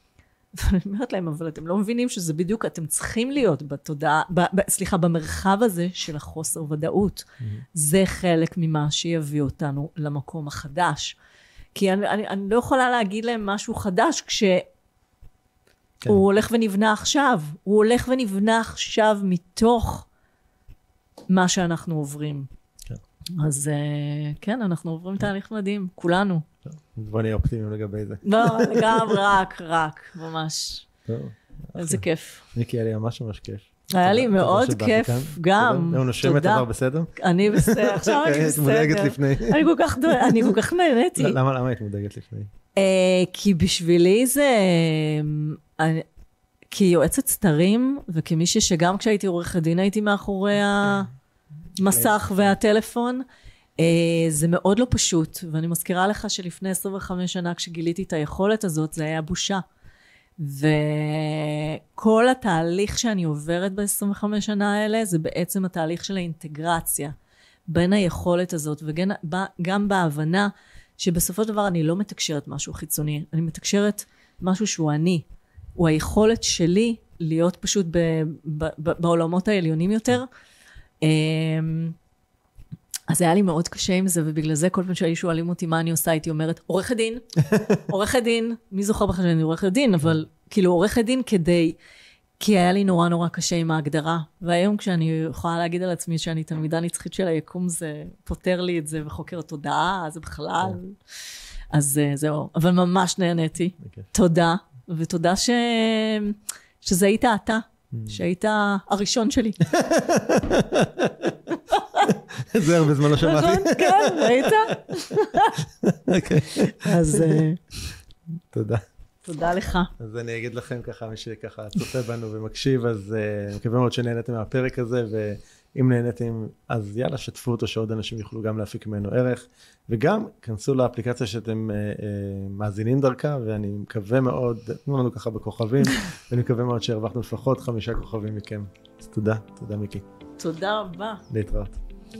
ואני אומרת להם, אבל אתם לא מבינים שזה בדיוק, אתם צריכים להיות בתודעה, במרחב הזה של החוסר ודאות. זה חלק ממה שיביא אותנו למקום החדש. כי אני לא יכולה להגיד להם משהו חדש כשהוא הולך ונבנה עכשיו. הוא הולך ונבנה עכשיו מתוך מה שאנחנו עוברים. אז כן, אנחנו עוברים תהליך מדהים, כולנו. בוא נהיה אופטימיים לגבי זה. לא, גם רק, ממש. איזה כיף. מיקי, היה לי ממש כיף. היה לי מאוד כיף גם. הוא נושמת עבר בסדר? אני בסדר, עכשיו אני בסדר. מודאגת לפני. אני כל כך נהניתי. למה היית מודאגת לפני? כי בשבילי זה... כיועצת סתרים, וכמישהי שגם כשהייתי עורכת דין הייתי מאחורי המסך והטלפון, זה מאוד לא פשוט, ואני מזכירה לך שלפני 25 שנה כשגיליתי את היכולת הזאת, זה היה בושה. וכל התהליך שאני עוברת ב-25 שנה האלה, זה בעצם התהליך של האינטגרציה בין היכולת הזאת, וגם בהבנה שבסופו של דבר אני לא מתקשרת משהו חיצוני, אני מתקשרת משהו שהוא אני, הוא היכולת שלי להיות פשוט בעולמות העליונים יותר. אז היה לי מאוד קשה עם זה, ובגלל זה כל פעם שהיו שואלים אותי מה אני עושה, הייתי אומרת, עורכת דין, מי זוכר בכלל שאני עורכת דין, אבל כאילו עורכת דין כי היה לי נורא קשה עם ההגדרה, והיום כשאני יכולה להגיד על עצמי שאני תלמידה נצחית של היקום, זה פותר לי את זה, וחוקר תודעה, זה בכלל, אז זהו, אבל ממש נהניתי, תודה, ותודה שזה היית אתה, שהיית הראשון שלי. זה הרבה זמן לא שמעתי. נכון, כן, ראית? אז... תודה. תודה לך. אז אני אגיד לכם ככה, מי שככה צופה בנו ומקשיב, אז אני מקווה מאוד שנהנתם מהפרק הזה, ואם נהנתם, אז יאללה, שתפו אותו, שעוד אנשים יוכלו גם להפיק ממנו ערך, וגם כנסו לאפליקציה שאתם מאזינים דרכה, ואני מקווה מאוד, תנו לנו ככה בכוכבים, ואני מקווה מאוד שהרווחנו לפחות 5 כוכבים מכם. אז תודה מיקי. תודה רבה. להתראות.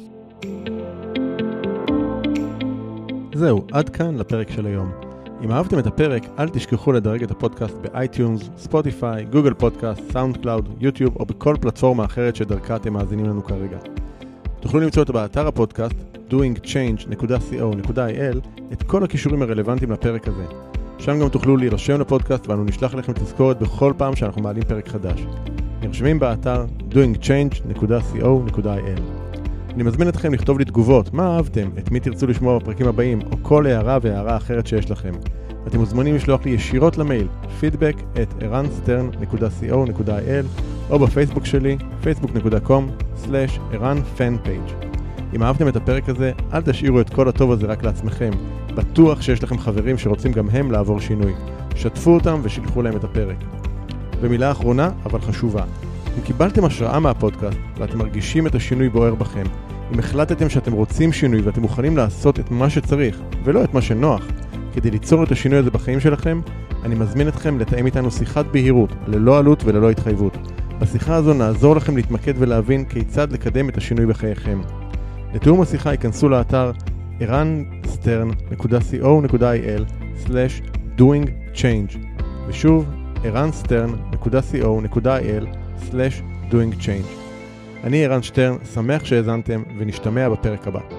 זהו, עד כאן לפרק של היום. אם אהבתם את הפרק, אל תשכחו לדרג את הפודקאסט באייטיונס, ספוטיפיי, גוגל פודקאסט, סאונד קלאוד, יוטיוב או בכל פלטפורמה אחרת שדרכה אתם מאזינים לנו כרגע. תוכלו למצוא אותו באתר הפודקאסט doingchange.co.il את כל הכישורים הרלוונטיים לפרק הזה. שם גם תוכלו להירשם לפודקאסט ואנו נשלח לכם תזכורת בכל פעם שאנחנו מעלים פרק חדש. נרשמים באתר doingchange.co.il. אני מזמין אתכם לכתוב לי תגובות, מה אהבתם, את מי תרצו לשמוע בפרקים הבאים, או כל הערה והערה אחרת שיש לכם. אתם מוזמנים לשלוח לי ישירות למייל, feedback@eranstern.co.il, או בפייסבוק שלי, facebook.com/eranfanpage. אם אהבתם את הפרק הזה, אל תשאירו את כל הטוב הזה רק לעצמכם. בטוח שיש לכם חברים שרוצים גם הם לעבור שינוי. שתפו אותם ושילחו להם את הפרק. ומילה אחרונה, אבל חשובה. אם קיבלתם השראה מהפודקאסט ואתם מרגישים את השינוי בוער בכם, אם החלטתם שאתם רוצים שינוי ואתם מוכנים לעשות את מה שצריך ולא את מה שנוח, כדי ליצור את השינוי הזה בחיים שלכם, אני מזמין אתכם לתאם איתנו שיחת בהירות, ללא עלות וללא התחייבות. בשיחה הזו נעזור לכם להתמקד ולהבין כיצד לקדם את השינוי בחייכם. לתיאום השיחה ייכנסו לאתר eranstern.co.il/doingchange ושוב eranstern.co.il/doingchange. אני ערן שטרן, שמח שהאזנתם ונשתמע בפרק הבא.